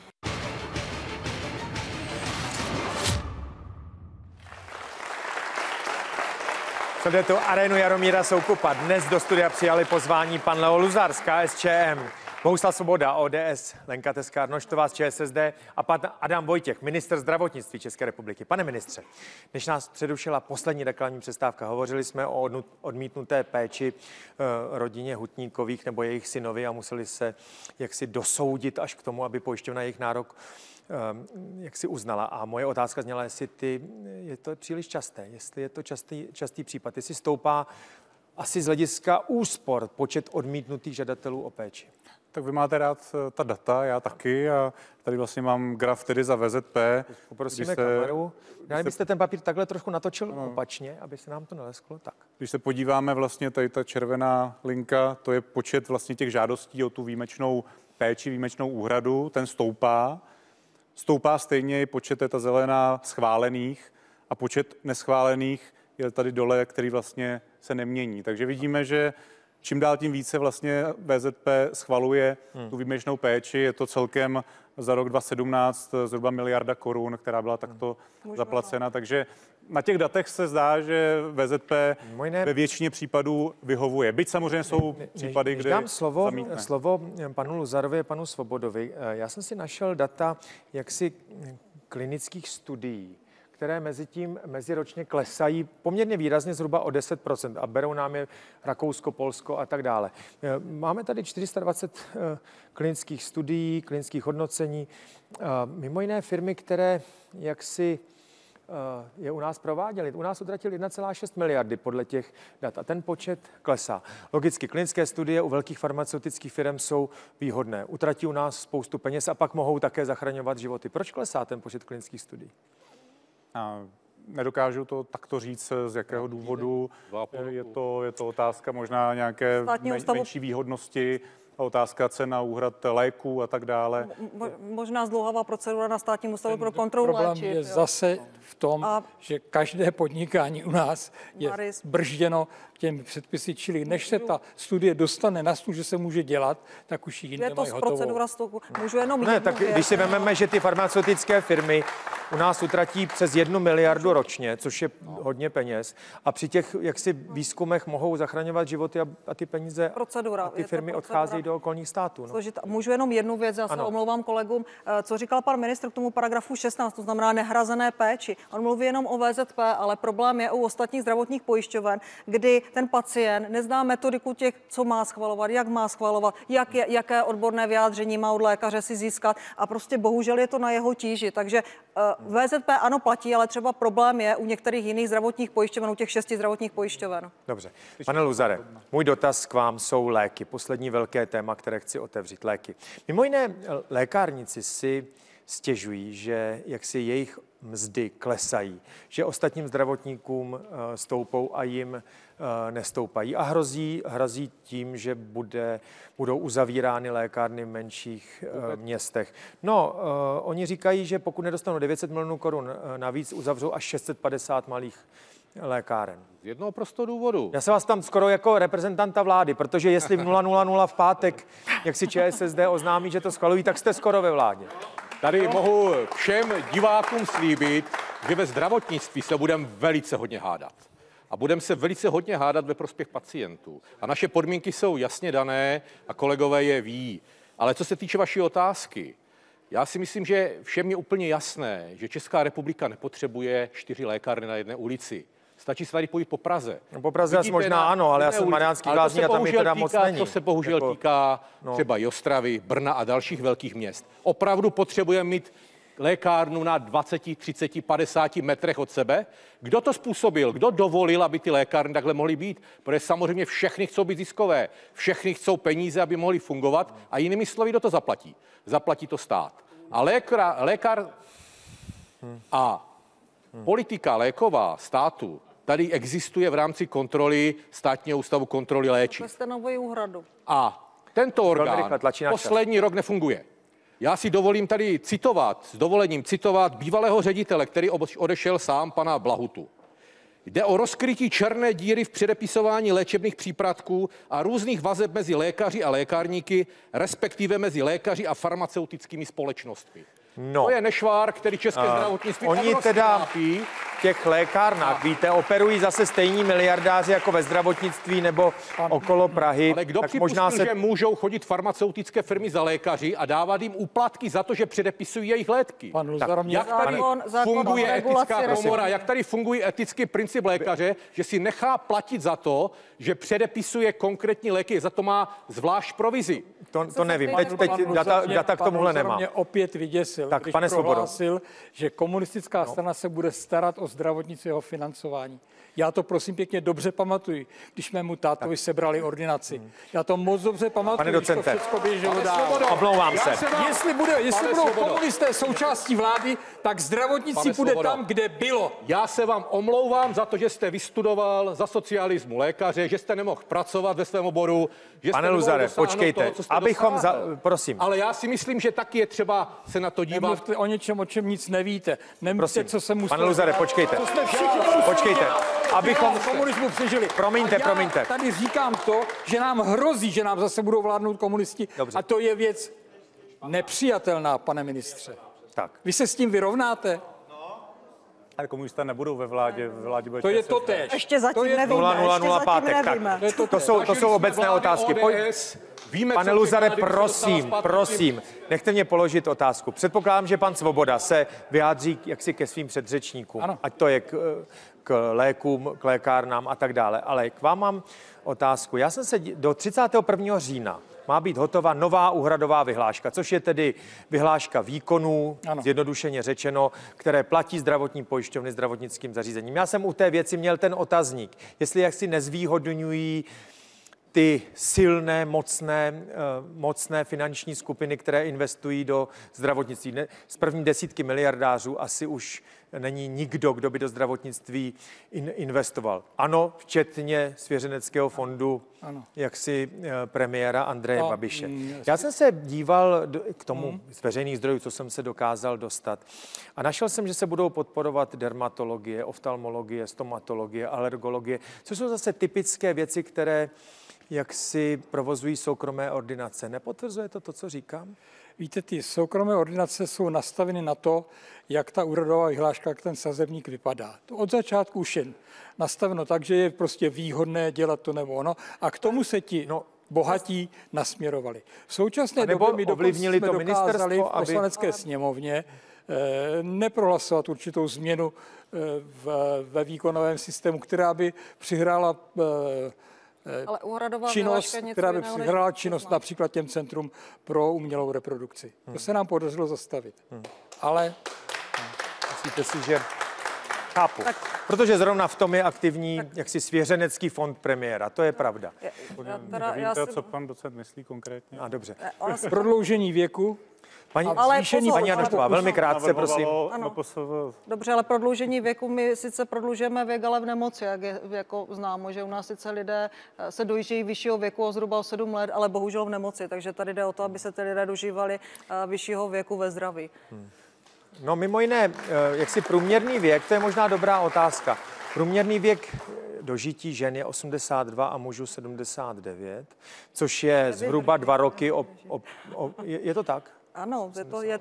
Sledujete Arénu Jaromíra Soukupa. Dnes do studia přijali pozvání pan Leo Luzar z KSČM, Bohuslav Svoboda, ODS, Lenka Teska-Arnoštová z ČSSD a pan Adam Vojtěch, ministr zdravotnictví České republiky. Pane ministře, než nás přerušila poslední reklamní přestávka, hovořili jsme o odmítnuté péči rodině Hutníkových nebo jejich synovi a museli se jaksi dosoudit až k tomu, aby pojišťovna jejich nárok jak si uznala. A moje otázka zněla, jestli je to příliš časté, jestli je to častý případ, jestli stoupá asi z hlediska úspor počet odmítnutých žadatelů o péči. Tak vy máte rád ta data, já taky, a tady vlastně mám graf tedy za VZP. Poprosíme kameru. Kdybyste ten papír takhle trošku natočil opačně, aby se nám to nelesklo. Tak. Když se podíváme vlastně, tady ta červená linka, to je počet vlastně těch žádostí o tu výjimečnou péči, výjimečnou úhradu, ten stoupá. Stoupá stejně i počet, je ta zelená, schválených, a počet neschválených je tady dole, který vlastně se nemění. Takže vidíme, že čím dál tím více vlastně VZP schvaluje tu výjimečnou péči. Je to celkem za rok 2017 zhruba 1 miliarda korun, která byla takto zaplacena. Takže na těch datech se zdá, že VZP ve většině případů vyhovuje. Byť samozřejmě jsou případy, kde dám slovo panu Luzarovi a panu Svobodovi. Já jsem si našel data jaksi klinických studií, které meziročně klesají poměrně výrazně, zhruba o 10%, a berou nám je Rakousko, Polsko a tak dále. Máme tady 420 klinických studií, klinických hodnocení, mimo jiné firmy, které jaksi je u nás prováděly. U nás utratili 1,6 miliardy podle těch dat a ten počet klesá. Logicky klinické studie u velkých farmaceutických firm jsou výhodné. Utratí u nás spoustu peněz a pak mohou také zachraňovat životy. Proč klesá ten počet klinických studií? Nedokážu to takto říct, z jakého důvodu. Je to otázka možná nějaké menší výhodnosti, otázka cena úhrad léků a tak dále. Možná zdlouhavá procedura na Státním ústavu pro kontrolu léčiv. Problém je zase v tom, že každé podnikání u nás je bržděno těmi předpisy, čili než se ta studie dostane na stůl, že se může dělat, tak už ji jinde mají hotovou. Procedura můžu jenom tak když si vezmeme, že ty farmaceutické firmy u nás utratí přes 1 miliardu ročně, což je hodně peněz. A při těch jaksi výzkumech mohou zachraňovat životy a ty peníze Procedura. a ty firmy odcházejí do okolních států. No. Můžu jenom jednu věc, já se omlouvám kolegům, co říkal pan ministr k tomu paragrafu 16, to znamená nehrazené péči. On mluví jenom o VZP, ale problém je u ostatních zdravotních pojišťoven, kdy ten pacient nezná metodiku těch, co má schvalovat, jak má schvalovat, jaké odborné vyjádření má od lékaře si získat a prostě bohužel je to na jeho tíži. Takže VZP ano platí, ale třeba problém je u některých jiných zdravotních pojišťoven, u těch 6 zdravotních pojišťoven. Dobře. Pane Luzare, můj dotaz k vám jsou léky. Poslední velké téma, které chci otevřít, léky. Mimo jiné, lékárníci si stěžují, že jaksi jejich mzdy klesají, že ostatním zdravotníkům stoupou a jim nestoupají a hrozí tím, že budou uzavírány lékárny v menších městech. No, oni říkají, že pokud nedostanou 900 milionů korun navíc, uzavřou až 650 malých lékáren. Z jednoho prostého důvodu. Já se vás tam skoro jako reprezentanta vlády, protože jestli v 0:00 v pátek, jak si ČSSD oznámí, že to schvalují, tak jste skoro ve vládě. Tady mohu všem divákům slíbit, že ve zdravotnictví se budeme velice hodně hádat. A budeme se velice hodně hádat ve prospěch pacientů. A naše podmínky jsou jasně dané a kolegové je ví. Ale co se týče vaší otázky, já si myslím, že všem je úplně jasné, že Česká republika nepotřebuje 4 lékárny na jedné ulici. Stačí se tady pojít po Praze. No, po Praze možná ano, ale já jsem Mariánský Lázní a tam je teda moc není. To se bohužel týká třeba i Ostravy, Brna a dalších velkých měst. Opravdu potřebujeme mít lékárnu na 20, 30, 50 metrech od sebe. Kdo to způsobil? Kdo dovolil, aby ty lékárny takhle mohly být? Protože samozřejmě všechny chcou být ziskové. Všechny chcou peníze, aby mohly fungovat. A jinými slovy, kdo to zaplatí? Zaplatí to stát. A lékár a politika léková státu tady existuje v rámci kontroly Státního ústavu kontroly léčiv. Stanovují úhradu. A tento orgán poslední rok nefunguje. Já si dovolím tady s dovolením citovat bývalého ředitele, který odešel sám, pana Blahutu. Jde o rozkrytí černé díry v předepisování léčebných přípravků a různých vazeb mezi lékaři a lékárníky, respektive mezi lékaři a farmaceutickými společnostmi. No. To je nešvár, který české zdravotnictví oni teda v těch lékárnách, víte, operují zase stejní miliardáři jako ve zdravotnictví nebo okolo Prahy. Ale kdo připustil, že můžou chodit farmaceutické firmy za lékaři a dávat jim úplatky za to, že předepisují jejich léky? Jak tady funguje etická komora, jak tady funguje etický princip lékaře, že si nechá platit za to, že předepisuje konkrétní léky, za to má zvlášť provizi. To nevím, teď data k tomuhle nemám. Mě opět vyděsil, tak, když pane prohlásil, že komunistická strana se bude starat o zdravotnictví a financování. Já to prosím pěkně dobře pamatuju, když mému tátovi sebrali ordinaci. Já to moc dobře pamatuju, pane docente, když to všechno běželo dál. Omlouvám se. Jestli budou komunisté součástí vlády, tak zdravotnictví bude tam, kde bylo. Já se vám omlouvám za to, že jste vystudoval za socialismu lékaře, že jste nemohl pracovat ve svém oboru. Že pane Luzare, počkejte, abychom prosím. Ale já si myslím, že taky je třeba se na to dívat. Nemluvte o něčem, o čem nic nevíte. Nemluvte, co se musí. Pane Luzare, počkejte. Počkejte. Abychom komunismu přežili. Promiňte. Tady říkám to, že nám hrozí, že nám zase budou vládnout komunisti. Dobře. A to je věc nepřijatelná, pane ministře. Tak. Vy se s tím vyrovnáte? Ale komunisté nebudou ve vládě bude to je to též. Ještě zatím nevíme. 0:00 pátek. To jsou obecné otázky. Pane Luzare, prosím, nechte mě položit otázku. Předpokládám, že pan Svoboda se vyjádří jaksi ke svým předřečníkům, ano. Ať to je k lékům, k lékárnám a tak dále. Ale k vám mám otázku. Já jsem se do 31. října má být hotová nová úhradová vyhláška, což je tedy vyhláška výkonů, zjednodušeně řečeno, které platí zdravotní pojišťovny zdravotnickým zařízením. Já jsem u té věci měl ten otazník, jestli jaksi nezvýhodňují ty silné, mocné finanční skupiny, které investují do zdravotnictví. Z první desítky miliardářů asi už není nikdo, kdo by do zdravotnictví investoval. Ano, včetně svěřeneckého fondu, jaksi premiéra Andreje Babiše. Já jsem se díval k tomu z veřejných zdrojů, co jsem se dokázal dostat. A našel jsem, že se budou podporovat dermatologie, oftalmologie, stomatologie, alergologie, což jsou zase typické věci, které jak si provozují soukromé ordinace. Nepotvrzuje to, co říkám? Víte, ty soukromé ordinace jsou nastaveny na to, jak ta úhradová vyhláška, jak ten sazebník vypadá. To od začátku už je nastaveno tak, že je prostě výhodné dělat to nebo ono a k tomu se ti bohatí nasměrovali. V současné době my jsme dokázali v poslanecké sněmovně neprohlasovat určitou změnu ve výkonovém systému, která by přihrála činnost, která by přihrála činnost například těm centrum pro umělou reprodukci. To se nám podařilo zastavit. Ale myslíte si, že chápu. Protože zrovna v tom je aktivní jaksi svěřenecký fond premiéra. To je pravda. Nevíte, co pan docent myslí konkrétně? A dobře. Prodloužení věku. Paní Janošková, velmi krátce, prosím. Dobře, ale prodloužení věku, my sice prodlužujeme věk, ale v nemoci, jak je jako známo, že u nás sice lidé se dojíždějí vyššího věku o zhruba 7 let, ale bohužel v nemoci, takže tady jde o to, aby se ty lidé dožívali vyššího věku ve zdraví. No mimo jiné, jaksi průměrný věk, to je možná dobrá otázka. Průměrný věk dožití žen je 82 a mužů 79, což je zhruba 2 roky. Je to tak? Ano,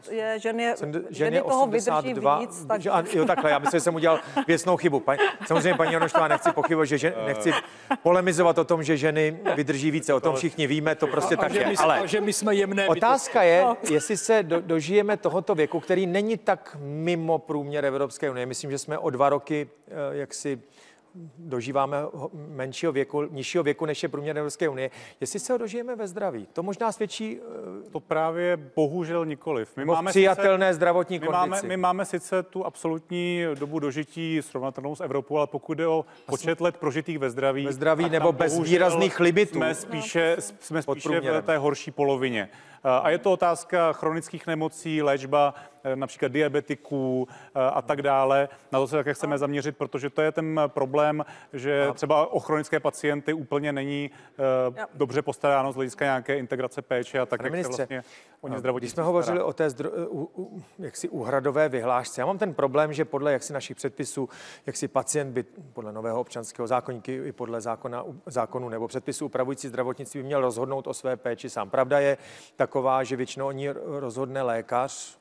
ženy toho vydrží víc. Tak... Jo, takhle, já myslím, že jsem udělal věcnou chybu. Samozřejmě, paní Janošková, nechci pochybovat, nechci polemizovat o tom, že ženy vydrží více. O tom všichni víme, to prostě tak je. Ale že my jsme jemné otázka je, jestli se dožijeme tohoto věku, který není tak mimo průměr Evropské unie. Myslím, že jsme o 2 roky jaksi dožíváme menšího věku, nižšího věku, než je průměr Evropské unie. Jestli se ho dožijeme ve zdraví, to možná svědčí... To právě bohužel nikoliv. My máme přijatelné zdravotní kondici. My máme sice tu absolutní dobu dožití srovnatelnou s Evropou, ale pokud jde o počet let prožitých ve zdraví nebo bez výrazných limitů. Jsme spíše v té horší polovině. A je to otázka chronických nemocí, léčba například diabetiků a tak dále. Na to se také chceme zaměřit, protože to je ten problém, že třeba o chronické pacienty úplně není dobře postaráno z hlediska nějaké integrace péče a tak, jak se vlastně oni zdravotnictví. Když jsme hovořili o té jaksi úhradové vyhlášce, já mám ten problém, že podle jaksi našich předpisů, jaksi pacient by podle nového občanského zákoníku i podle zákonu nebo předpisů upravující zdravotnictví měl rozhodnout o své péči sám. Pravda je taková, že většinou o ní rozhodne lékař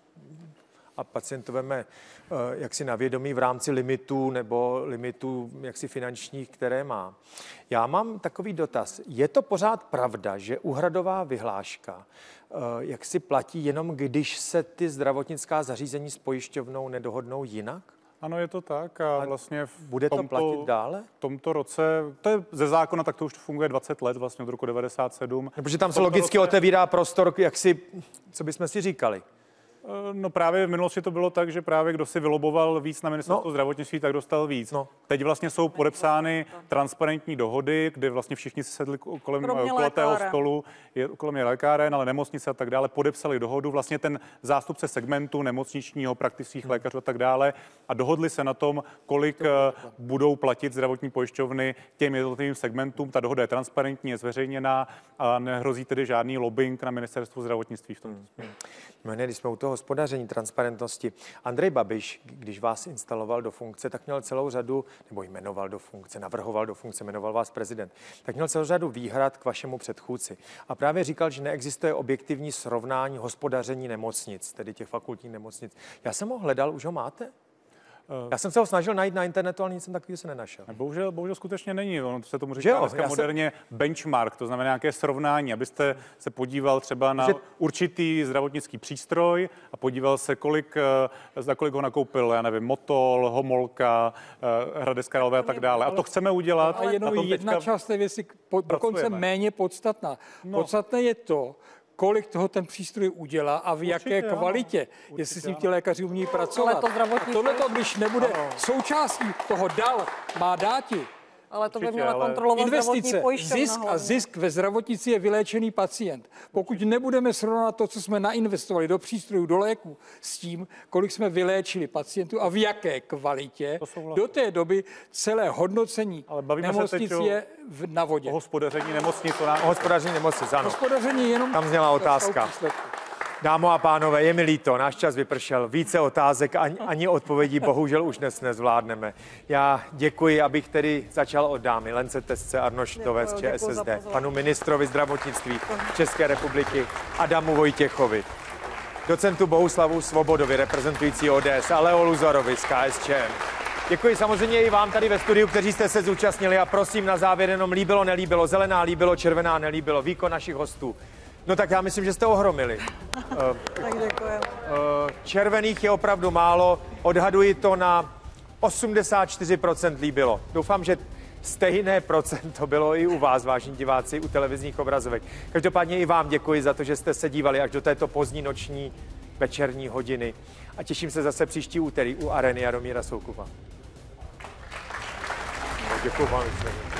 a pacient to veme jaksi na vědomí v rámci limitů nebo limitů jaksi finančních, které má. Já mám takový dotaz. Je to pořád pravda, že úhradová vyhláška jak si platí jenom, když se ty zdravotnická zařízení s pojišťovnou nedohodnou jinak? Ano, je to tak a vlastně bude to platit dále? V tomto roce, to je ze zákona, tak to už funguje 20 let, vlastně od roku 97. Protože tam se logicky otevírá prostor, jak si, co bychom si říkali. No právě v minulosti to bylo tak, že právě kdo si vyloboval víc na ministerstvo zdravotnictví, tak dostal víc. Teď vlastně jsou podepsány transparentní dohody, kde vlastně všichni si sedli kolem kulatého stolu, kolem je lékáren, ale nemocnice a tak dále, podepsali dohodu, vlastně ten zástupce segmentu nemocničního, praktických lékařů a tak dále a dohodli se na tom, kolik budou platit zdravotní pojišťovny těm jednotlivým segmentům. Ta dohoda je transparentní, je zveřejněná a nehrozí tedy žádný lobbying na ministerstvu zdravotnictví v tom. Když jsme u toho hospodaření, transparentnosti. Andrej Babiš, když vás instaloval do funkce, tak měl celou řadu, nebo jmenoval do funkce, navrhoval do funkce, jmenoval vás prezident, tak měl celou řadu výhrad k vašemu předchůdci. A právě říkal, že neexistuje objektivní srovnání hospodaření nemocnic, tedy těch fakultních nemocnic. Já jsem ho hledal, už ho máte? Já jsem se ho snažil najít na internetu, ale nic jsem takový se nenašel. Bohužel skutečně není. Ono se tomu říká dneska moderně benchmark, to znamená nějaké srovnání, abyste se podíval třeba na určitý zdravotnický přístroj a podíval se, za kolik ho nakoupil, já nevím, Motol, Homolka, Hradec Králové a tak dále. A to chceme udělat. A jenom jedna část té věci, dokonce méně podstatná. Podstatné je to, kolik toho ten přístroj udělá a v jaké kvalitě, jestli s ním ti lékaři umí pracovat. Tohleto, když nebude součástí toho má dáti. Ale to by měla kontrolovat investice, zisk a zisk ve zdravotnictví je vyléčený pacient. Pokud nebudeme srovnat to, co jsme nainvestovali do přístrojů, do léků, s tím, kolik jsme vyléčili pacientů a v jaké kvalitě, do té doby celé hodnocení nemocnic je na vodě. O hospodaření nemocnic. O hospodaření nemocnic, ano. Hospodaření jenom... Tam zněla otázka. Dámo a pánové, je mi líto, náš čas vypršel. Více otázek, ani odpovědí bohužel už dnes nezvládneme. Já děkuji, abych tedy začal od dámy. Lence Tesce, Arnoštové z ČSSD, panu ministrovi zdravotnictví České republiky Adamu Vojtěchovi, docentu Bohuslavu Svobodovi, reprezentující ODS, a Leo Luzarovi z KSČM. Děkuji samozřejmě i vám tady ve studiu, kteří jste se zúčastnili, a prosím na závěr jenom líbilo, nelíbilo, zelená líbilo, červená nelíbilo, výkon našich hostů. No tak já myslím, že jste ohromili. Tak děkuji. Červených je opravdu málo, odhaduji to na 84% líbilo. Doufám, že stejné procento bylo i u vás, vážení diváci, u televizních obrazovek. Každopádně i vám děkuji za to, že jste se dívali až do této pozdní noční večerní hodiny. A těším se zase příští úterý u Areny Jaromíra Soukupa. Děkuji vám.